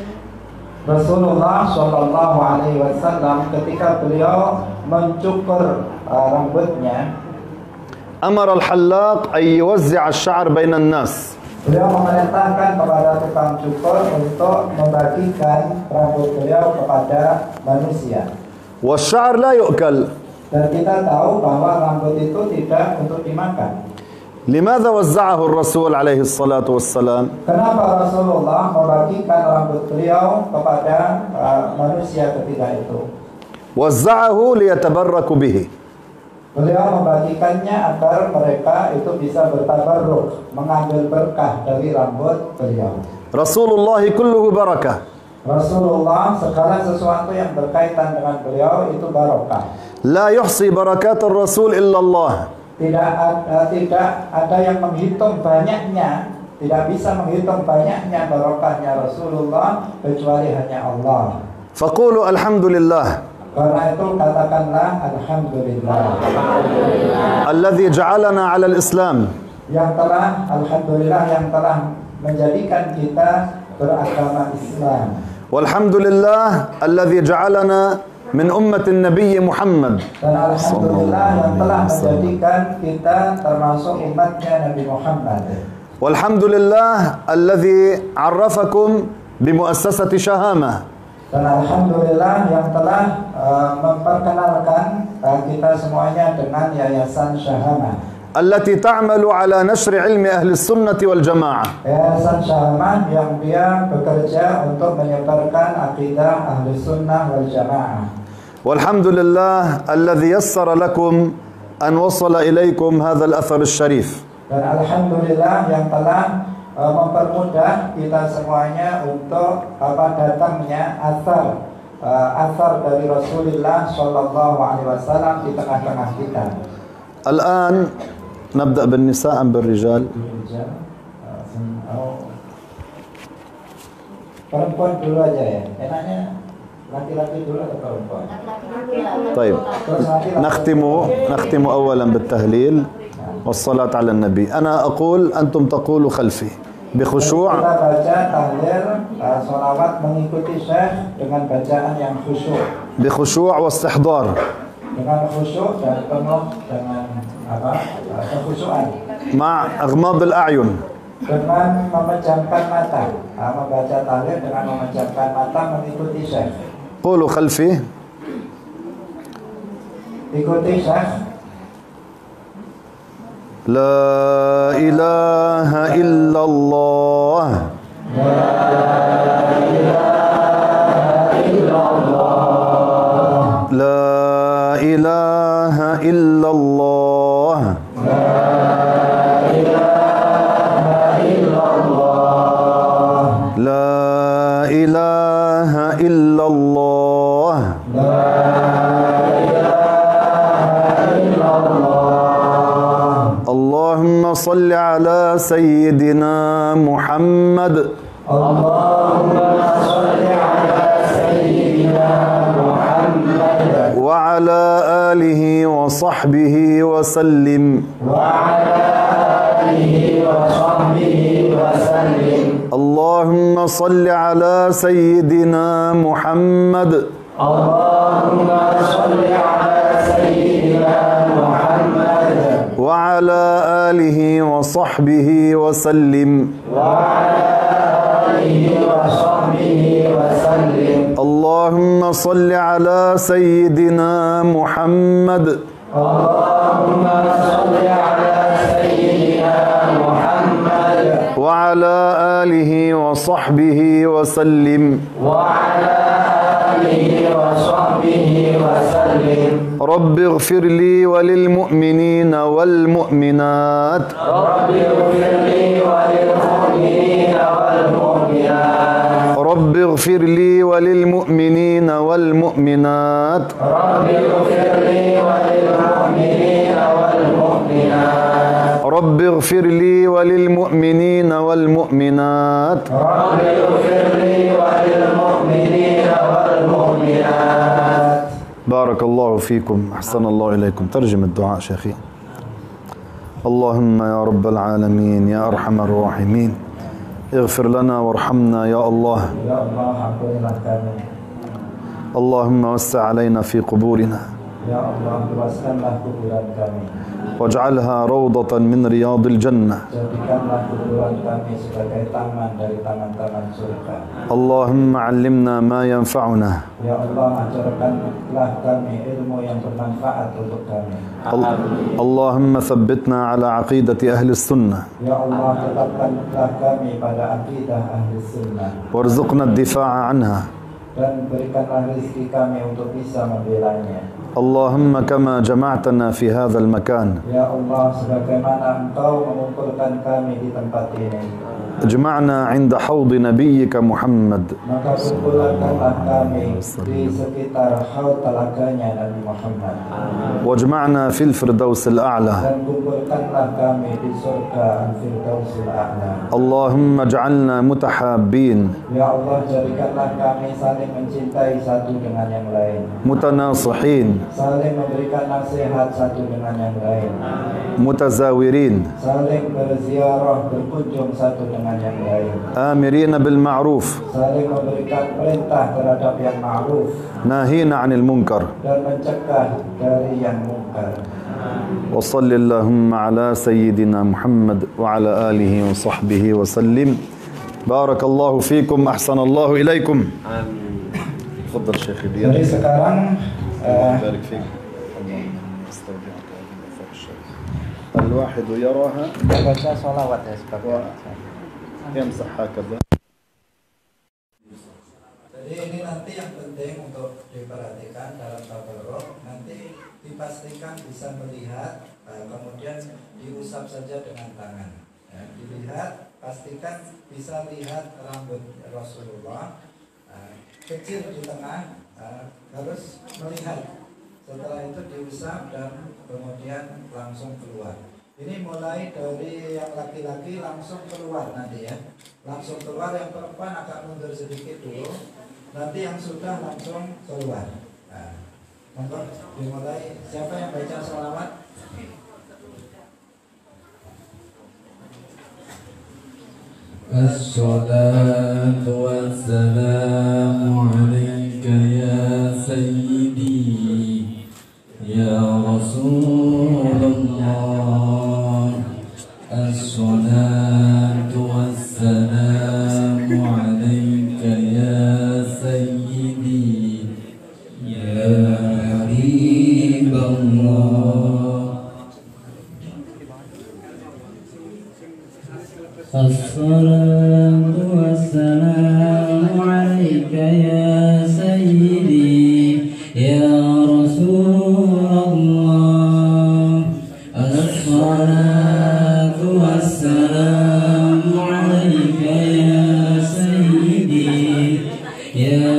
S2: Rasulullah sallallahu alaihi wasallam ketika beliau mencukur uh, rambutnya,
S1: أمر الحلاق أن يوزع الشعر بين الناس.
S2: Beliau memerintahkan kepada tukang cukur untuk membagikan rambut beliau kepada manusia.
S1: والشعر لا يؤكل.
S2: Dan kita tahu bahwa rambut itu tidak untuk dimakan.
S1: لماذا وزعه الرسول عليه الصلاة والسلام؟
S2: Kenapa Rasulullah membagikan rambut beliau kepada uh, manusia ketika itu?
S1: وزعه ليتبركوا به.
S2: Beliau membagikannya agar mereka itu bisa bertabarruk, mengambil berkah dari rambut beliau.
S1: Rasulullah kulluhu barakah.
S2: Rasulullah segala sesuatu yang berkaitan dengan beliau itu barokah.
S1: La yuhsi barakat ar-rasul illa Allah.
S2: Tidak ada, tidak ada yang menghitung banyaknya, tidak bisa menghitung banyaknya barokahnya Rasulullah kecuali hanya Allah.
S1: Faqulu alhamdulillah.
S2: Karena itu katakanlah alhamdulillah.
S1: Alladzi ja'alana 'ala al-Islam.
S2: Yang telah alhamdulillah yang telah menjadikan kita beragama Islam.
S1: Walhamdulillah alladzi ja'alana min ummatin Nabi Muhammad.
S2: Dan alhamdulillah yang telah menjadikan kita termasuk umatnya Nabi Muhammad.
S1: Walhamdulillah alladzi 'arrafakum bi muassasati Shahamah.
S2: Dan alhamdulillah yang telah uh, memperkenalkan uh, kita semuanya dengan Yayasan Shahamah.
S1: Allati ta'malu ala nashri ilmi ahli sunnati wal jamaah.
S2: Yayasan Shahamah yang dia bekerja untuk menyebarkan akidah ahli sunnah wal jamaah.
S1: Walhamdulillah alladhi yassara lakum an wasala ilaikum hadha al-athar al-sharif.
S2: Dan alhamdulillah yang telah uh, mempermudah kita semuanya untuk apa datangnya asar uh, asar dari Rasulullah sallallahu alaihi wasallam di tengah-tengah kita.
S1: Al-an nabda bin nisa' am bil rijal?
S2: Perempuan dulu aja ya. Enaknya laki-laki dulu atau perempuan?
S1: طيب نختم نختم اولا بالتهليل والصلاة على النبي. أنا أقول أنتم تقولوا خلفي بخشوع.
S2: Kita baca tahlil, uh, sholawat mengikuti Syekh dengan bacaan yang khusyuk.
S1: بخشوع واستحضار.
S2: Dengan khusyuk dan penuh dengan apa? Uh, kekhusyuan.
S1: مع أغماض الأعين.
S2: Dengan memejamkan mata. Uh, membaca tahlil dengan memejamkan mata mengikuti Syekh.
S1: قولوا خلفي.
S2: Ikuti Syekh.
S1: لا إله إلا الله.
S2: لا إله إلا الله.
S1: لا إله إلا الله.
S2: لا إله إلا الله.
S1: لا إله إلا الله.
S2: لا
S1: اللهم صل على سيدنا محمد.
S2: اللهم صل على سيدنا محمد
S1: وعلى آله وصحبه وسلم.
S2: وعلى آله وصحبه وسلم.
S1: اللهم صل على سيدنا محمد.
S2: اللهم صل على سيدنا محمد
S1: وعلى آله وصحبه وسلم.
S2: وعلى آله وصحبه وسلم.
S1: اللهم صل على سيدنا محمد.
S2: اللهم صل على سيدنا
S1: وعلى آله وصحبه وسلم
S2: وعلى آله وصحبه وسلم
S1: رب اغفر لي وللمؤمنين والمؤمنات
S2: رب اغفر لي وللمؤمنين والمؤمنات
S1: رب اغفر لي وللمؤمنين والمؤمنات
S2: رب اغفر لي وللمؤمنين والمؤمنات
S1: رب اغفر لي وللمؤمنين والمؤمنات
S2: رب اغفر لي وللمؤمنين والمؤمنات.
S1: بارك الله فيكم، أحسن الله إليكم. ترجم الدعاء شيخي. اللهم يا رب العالمين يا أرحم الراحمين اغفر لنا وارحمنا يا الله.
S2: Ya Allah, ampunilah kami.
S1: اللهم وسع علينا في قبورنا
S2: Ya Allah, luaskanlah kuburan kami.
S1: واجعلها روضة من رياض الجنة.
S2: Jadikanlah kuburan kami sebagai taman dari taman-taman surga.
S1: اللهم علمنا ما ينفعنا.
S2: Ya Allah, ajarkanlah kami ilmu yang bermanfaat untuk kami.
S1: اللهم ثبتنا على عقيدة أهل السنة
S2: Ya Allah, tetapkanlah kami pada akidah ahli sunnah
S1: وارزقنا الدفاع عنها.
S2: dan berikanlah rezeki kami untuk bisa membelanya.
S1: اللهم كما جمعتنا في هذا المكان
S2: Ya Allah, sebagaimana Engkau mengumpulkan kami di tempat ini,
S1: اجمعنا عند حوض نبيك محمد
S2: maka kumpulkanlah kami di sekitar haud telaganya Nabi Muhammad,
S1: واجمعنا في الفردوس الأعلى.
S2: dan kumpulkanlah kami di surga Al-Firdausil A'la.
S1: اللهم اجعلنا متحابين
S2: Ya Allah, jadikanlah kami saling mencintai satu dengan yang lain,
S1: متناصحين
S2: saling memberikan nasihat satu dengan yang lain,
S1: متزاورين
S2: saling berziarah berkunjung satu dengan yang lain,
S1: آمرين بالمعروف
S2: saling memberikan perintah terhadap yang ma'ruf
S1: ناهين عن المنكر.
S2: dan mencegah dari yang mungkar.
S1: وصل اللهم على سيدنا محمد وعلى آله وصحبه وسلم. بارك الله فيكم، أحسن الله إليكم. تفضل شيخي.
S2: Jadi sekarang eh,
S1: بارك فيك. الواحد يراها
S2: baca sholawat ya sebagai
S1: يمسح هكذا.
S2: Jadi ini nanti yang penting untuk diperhatikan dalam tabarruk, nanti dipastikan bisa melihat, eh, kemudian diusap saja dengan tangan. Ya, dilihat, pastikan bisa lihat rambut Rasulullah, eh, kecil di tengah, eh, harus melihat. Setelah itu diusap dan kemudian langsung keluar. Ini mulai dari yang laki-laki langsung keluar nanti ya, langsung keluar. Yang perempuan agak mundur sedikit dulu. Nanti yang sudah langsung keluar. Nah, monggo dimulai. Siapa yang baca sholawat?
S4: Assalatu wassalamu alayka ya sayyidi ya Rasulullah. Assalatu wassalamu alayka ya sayyidi ya Habiballah. Assalatu wassalamu alayka ya sayyidi ya Rasulullah. Assalatu wassalamu alayka ya sayyidi ya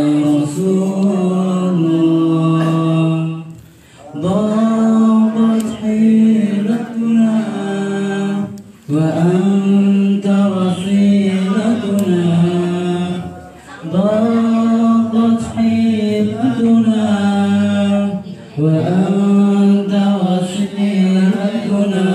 S4: Rasulullah. ضاقت حيلتنا وأنت وسيلتنا. ضاقت حيلتنا وأنت وسيلتنا.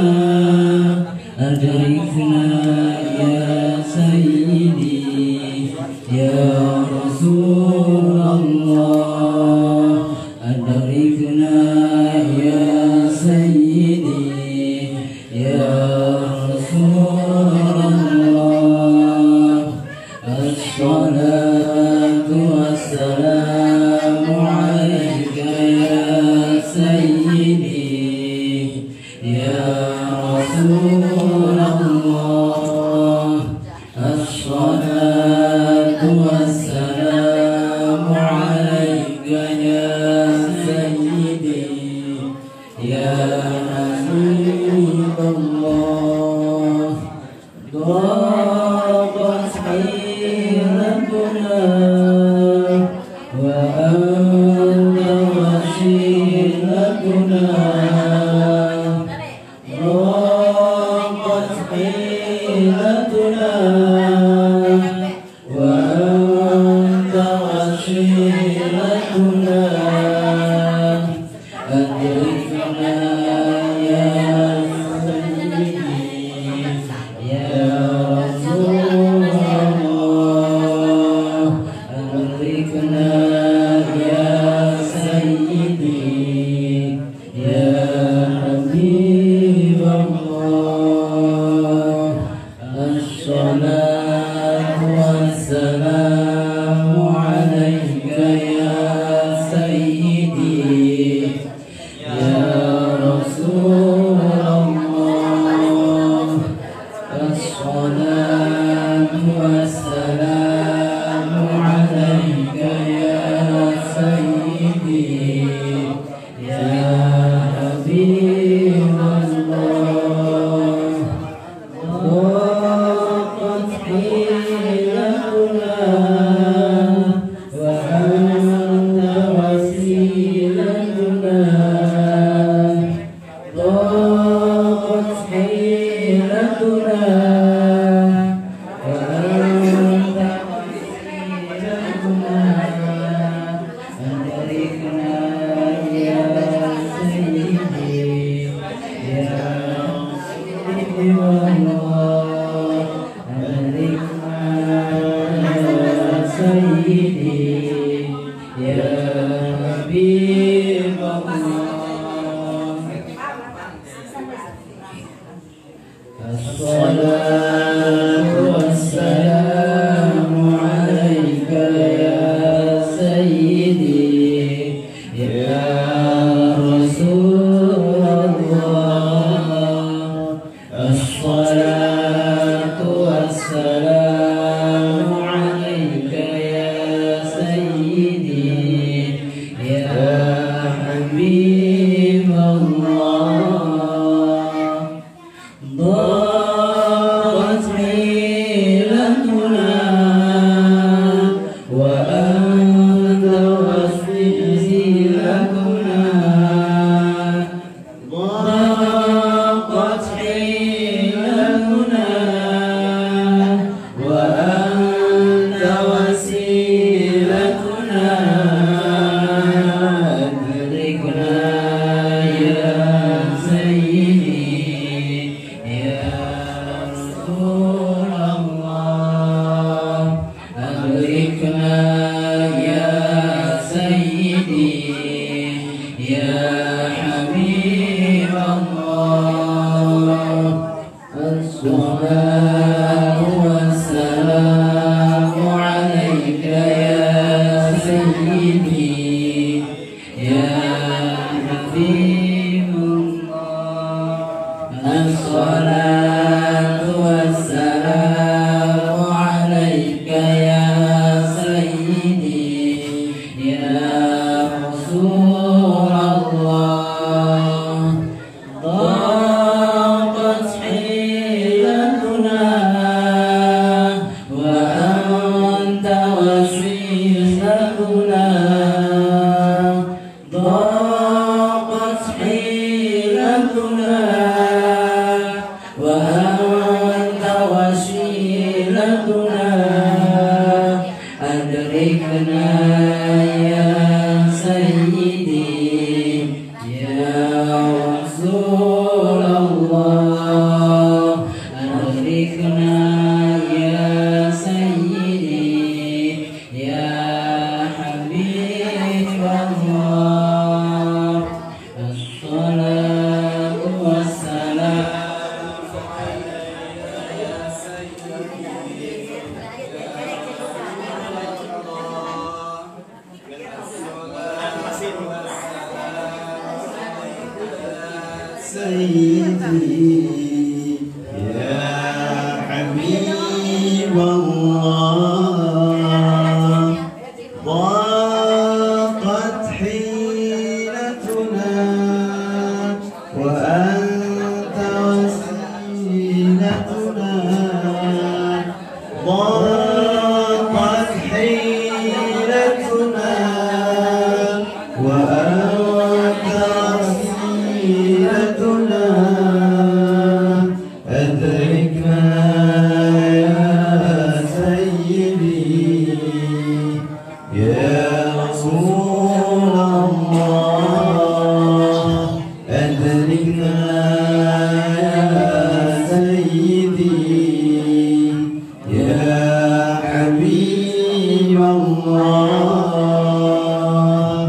S4: أدركنا يا سيدي يا رسول الله. أدركنا يا سيدي يا رسول الله. الصلاة والسلام عليك يا سيدي يا رسول الله. والسلام عليك يا سيدي يا حبيب الله ضاقت حيرتنا وأنت وسيلتنا ضاقت حيرتنا وأنت وسيلتنا أدركنا يا سيدي يا رسول الله أدركنا يا سيدي يا حبيب الله الصلاة والسلام عليك يا سيدي يا رسول الله الصلاة والسلام عليك يا سيدي يا حبيب الله ضاقت حيلتنا وأنت وسيلتنا ضاقت حيلتنا وأنت وسيلتنا أدركنا يا سيدي يا حبيب الله أدركنا يا سيدي يا حبيب الله الصلاة والسلام عليك يا سيدي يا رسول الله الصلاة والسلام عليك يا سيدي يا حبيب الله ضاقت حيلتنا وأنت وسيلتنا ضاقت حيلتنا وأنت وسيلتنا أدركنا يا سيدي يا رسول الله أدركنا يا سيدي يا حبيب الله الصلاة والسلام عليك يا سيدي يا حبيب الله الصلاة والسلام عليك يا سيدي يا رسول الله ضاقت حيلتنا وأنت وسيلتنا ضاقت حيلتنا وأنت وسيلتنا أدركنا يا سيدي يا رسول الله أدركنا يا سيدي يا حبيب الله الصلاة والسلام
S5: سيدي يا حبيب الله يا رسول الله أدركنا يا سيدي يا حبيب الله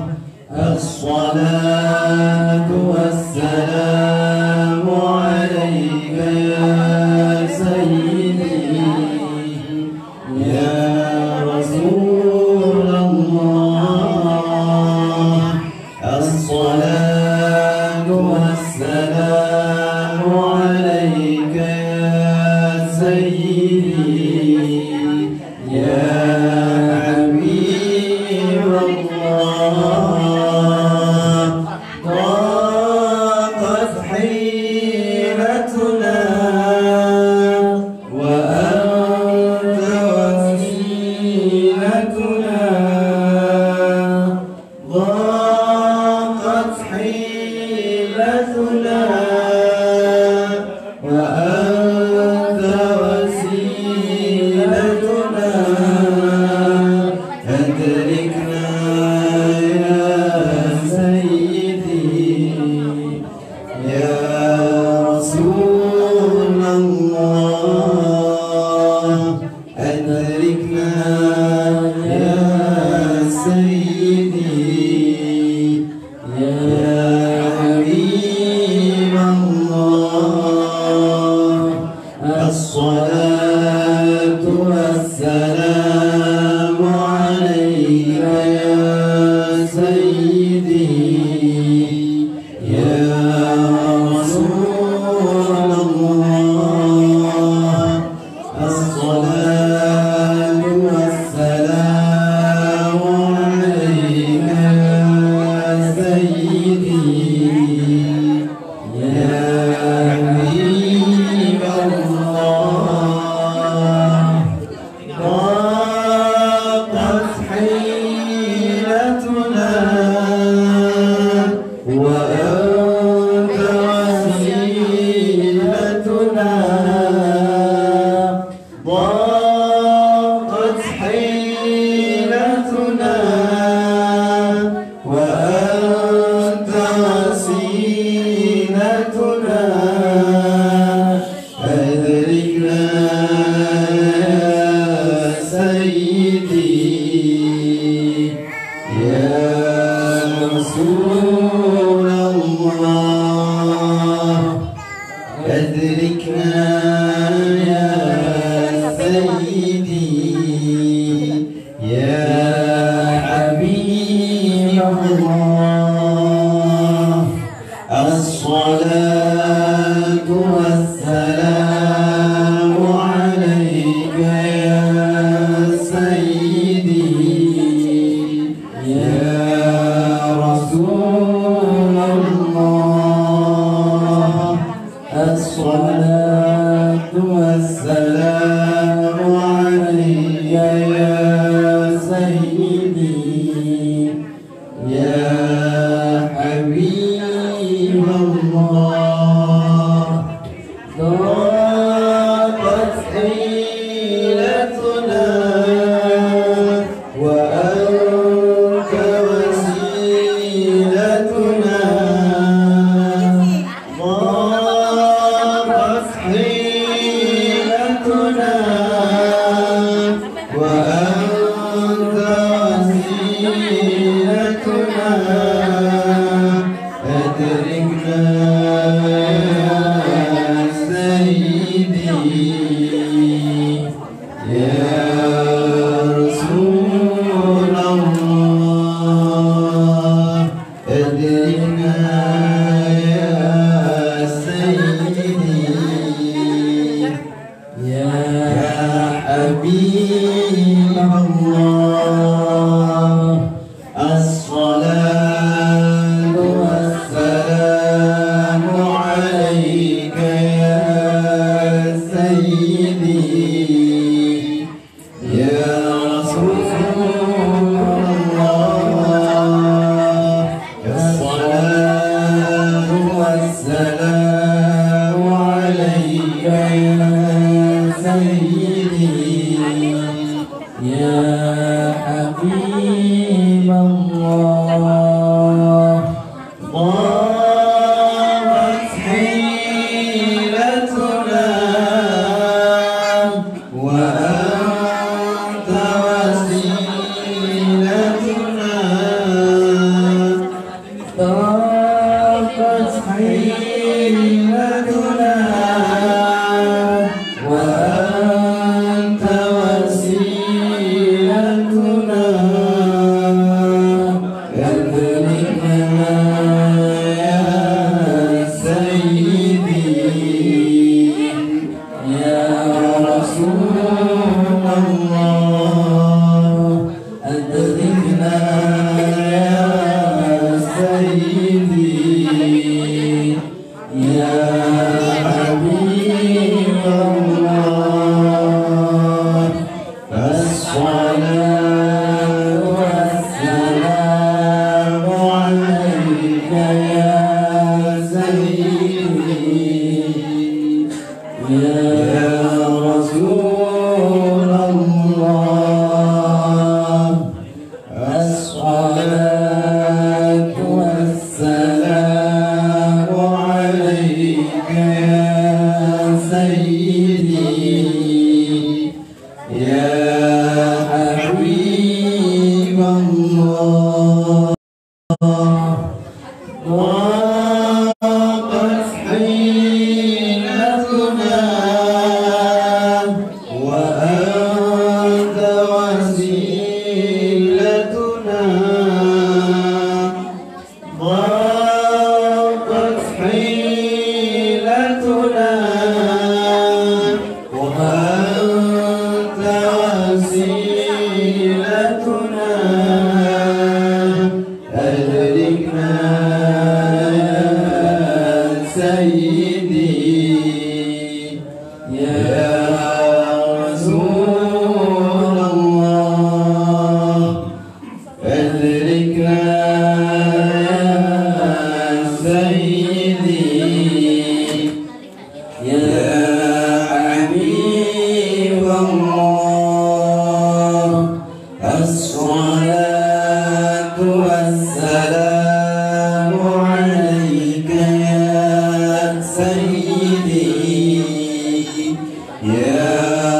S5: الصلاة والسلام عليك يا سيدي يا رسول الله الصلاة والسلام عليك يا سيدي يا حبيب الله ضاقت حيلتنا وأنت وسيلتنا ضاقت حيلتنا وأنت وسيلتنا أدركنا يا سيدي يا رسول الله أدركنا يا سيدي يا حبيب الله الصلاة والسلام عليك يا سيدي يا رسول الله الصلاة والسلام عليك يا سيدي يا حبيب الله ضاقت حيلتنا وأنت وسيلتنا ضاقت حيلتنا وأنت وسيلتنا أدركنا يا سيدي يا رسول الله أدركنا يا سيدي يا حبيب الله الصلاة والسلام عليك يا سيدي يا رسول الله الصلاة والسلام عليك يا سيدي يا حبيب الله ضاقت حيلتنا وأنت وسيلتنا ضاقت حيلتنا وأنت وسيلتنا أدركنا يا سيدي يا رسول الله أدركنا يا سيدي يا حبيب الله الصلاة
S4: حبيب الله ضاقت حيلتنا وأنت وسيلتنا ضاقت حيلتنا وأنت وسيلتنا أدركنا يا سيدي يا رسول الله أدركنا يا سيدي يا حبيب الله الصلاة والسلام عليك يا سيدي يا رسول الله الصلاة والسلام عليك يا سيدي يا حبيب الله ضاقت حيلتنا وأنت وسيلتنا ضاقت حيلتنا وأنت وسيلتنا أدركنا يا سيدي يا رسول الله أدركنا يا سيدي يا حبيب الله الصلاة والسلام عليك يا سيدي يا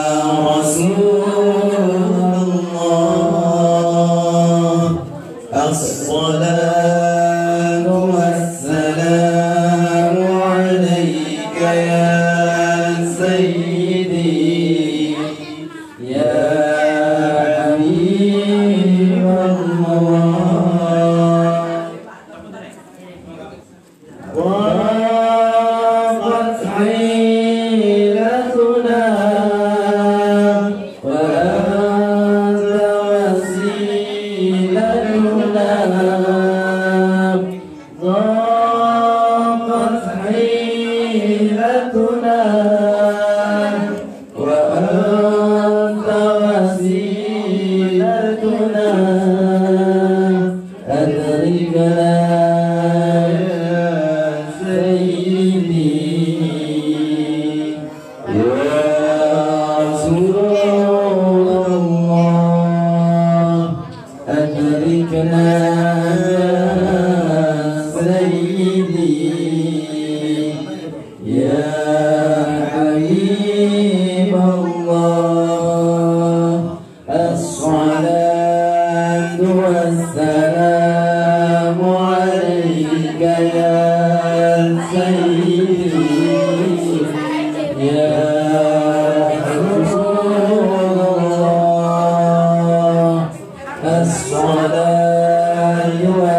S4: رسول الله الصلاة والسلام عليك يا سيدي يا حبيب الله ضاقت حيلتنا وأنت وسيلتنا ضاقت حيلتنا وأنت وسيلتنا أدركنا يا سيدي يا رسول الله أدركنا يا سيدي يا حبيب الله الصلاة والسلام عليك يا سيدي يا رسول الله الصلاة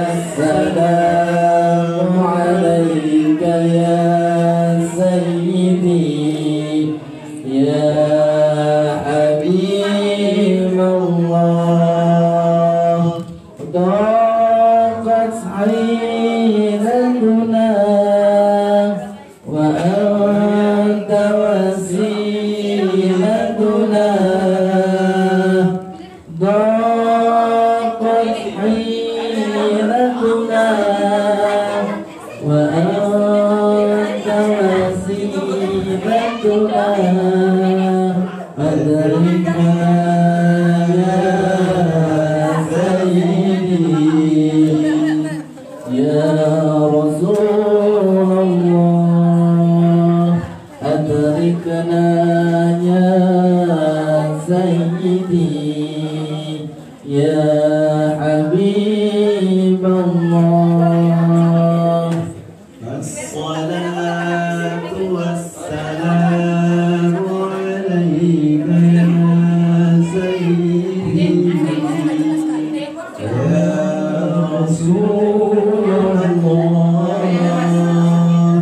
S4: والسلام عليك يا سيدي يا حبيب الله ضاقت حيلتنا وأنت وسيلتنا ضاقت حيلتنا حبيب الله
S5: الصلاة والسلام عليك يا سيدي يا رسول الله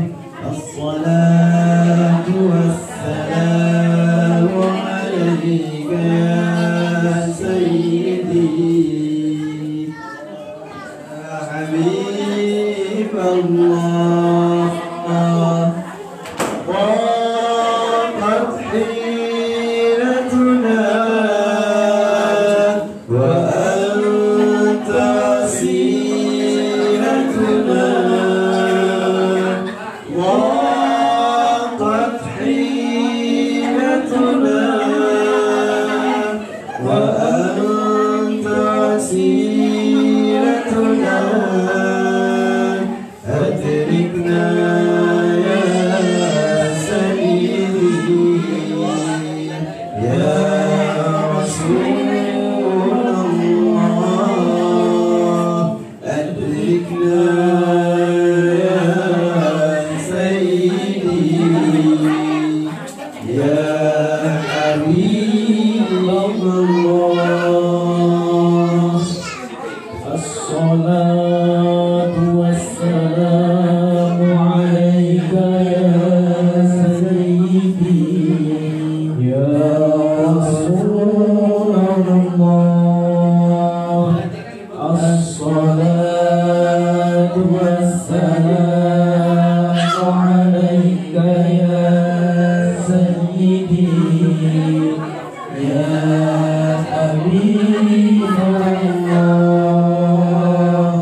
S5: الصلاة والسلام عليك يا سيدي يا حبيب الله ضاقت حيلتنا وأنت وسيلتنا ضاقت حيلتنا وأنت وسيلتنا أدركنا يا سيدي يا رسول الله أدركنا يا سيدي يا حبيب الله
S4: الصلاة والسلام عليك يا سيدي يا رسول الله الصلاة والسلام عليك يا سيدي يا حبيب الله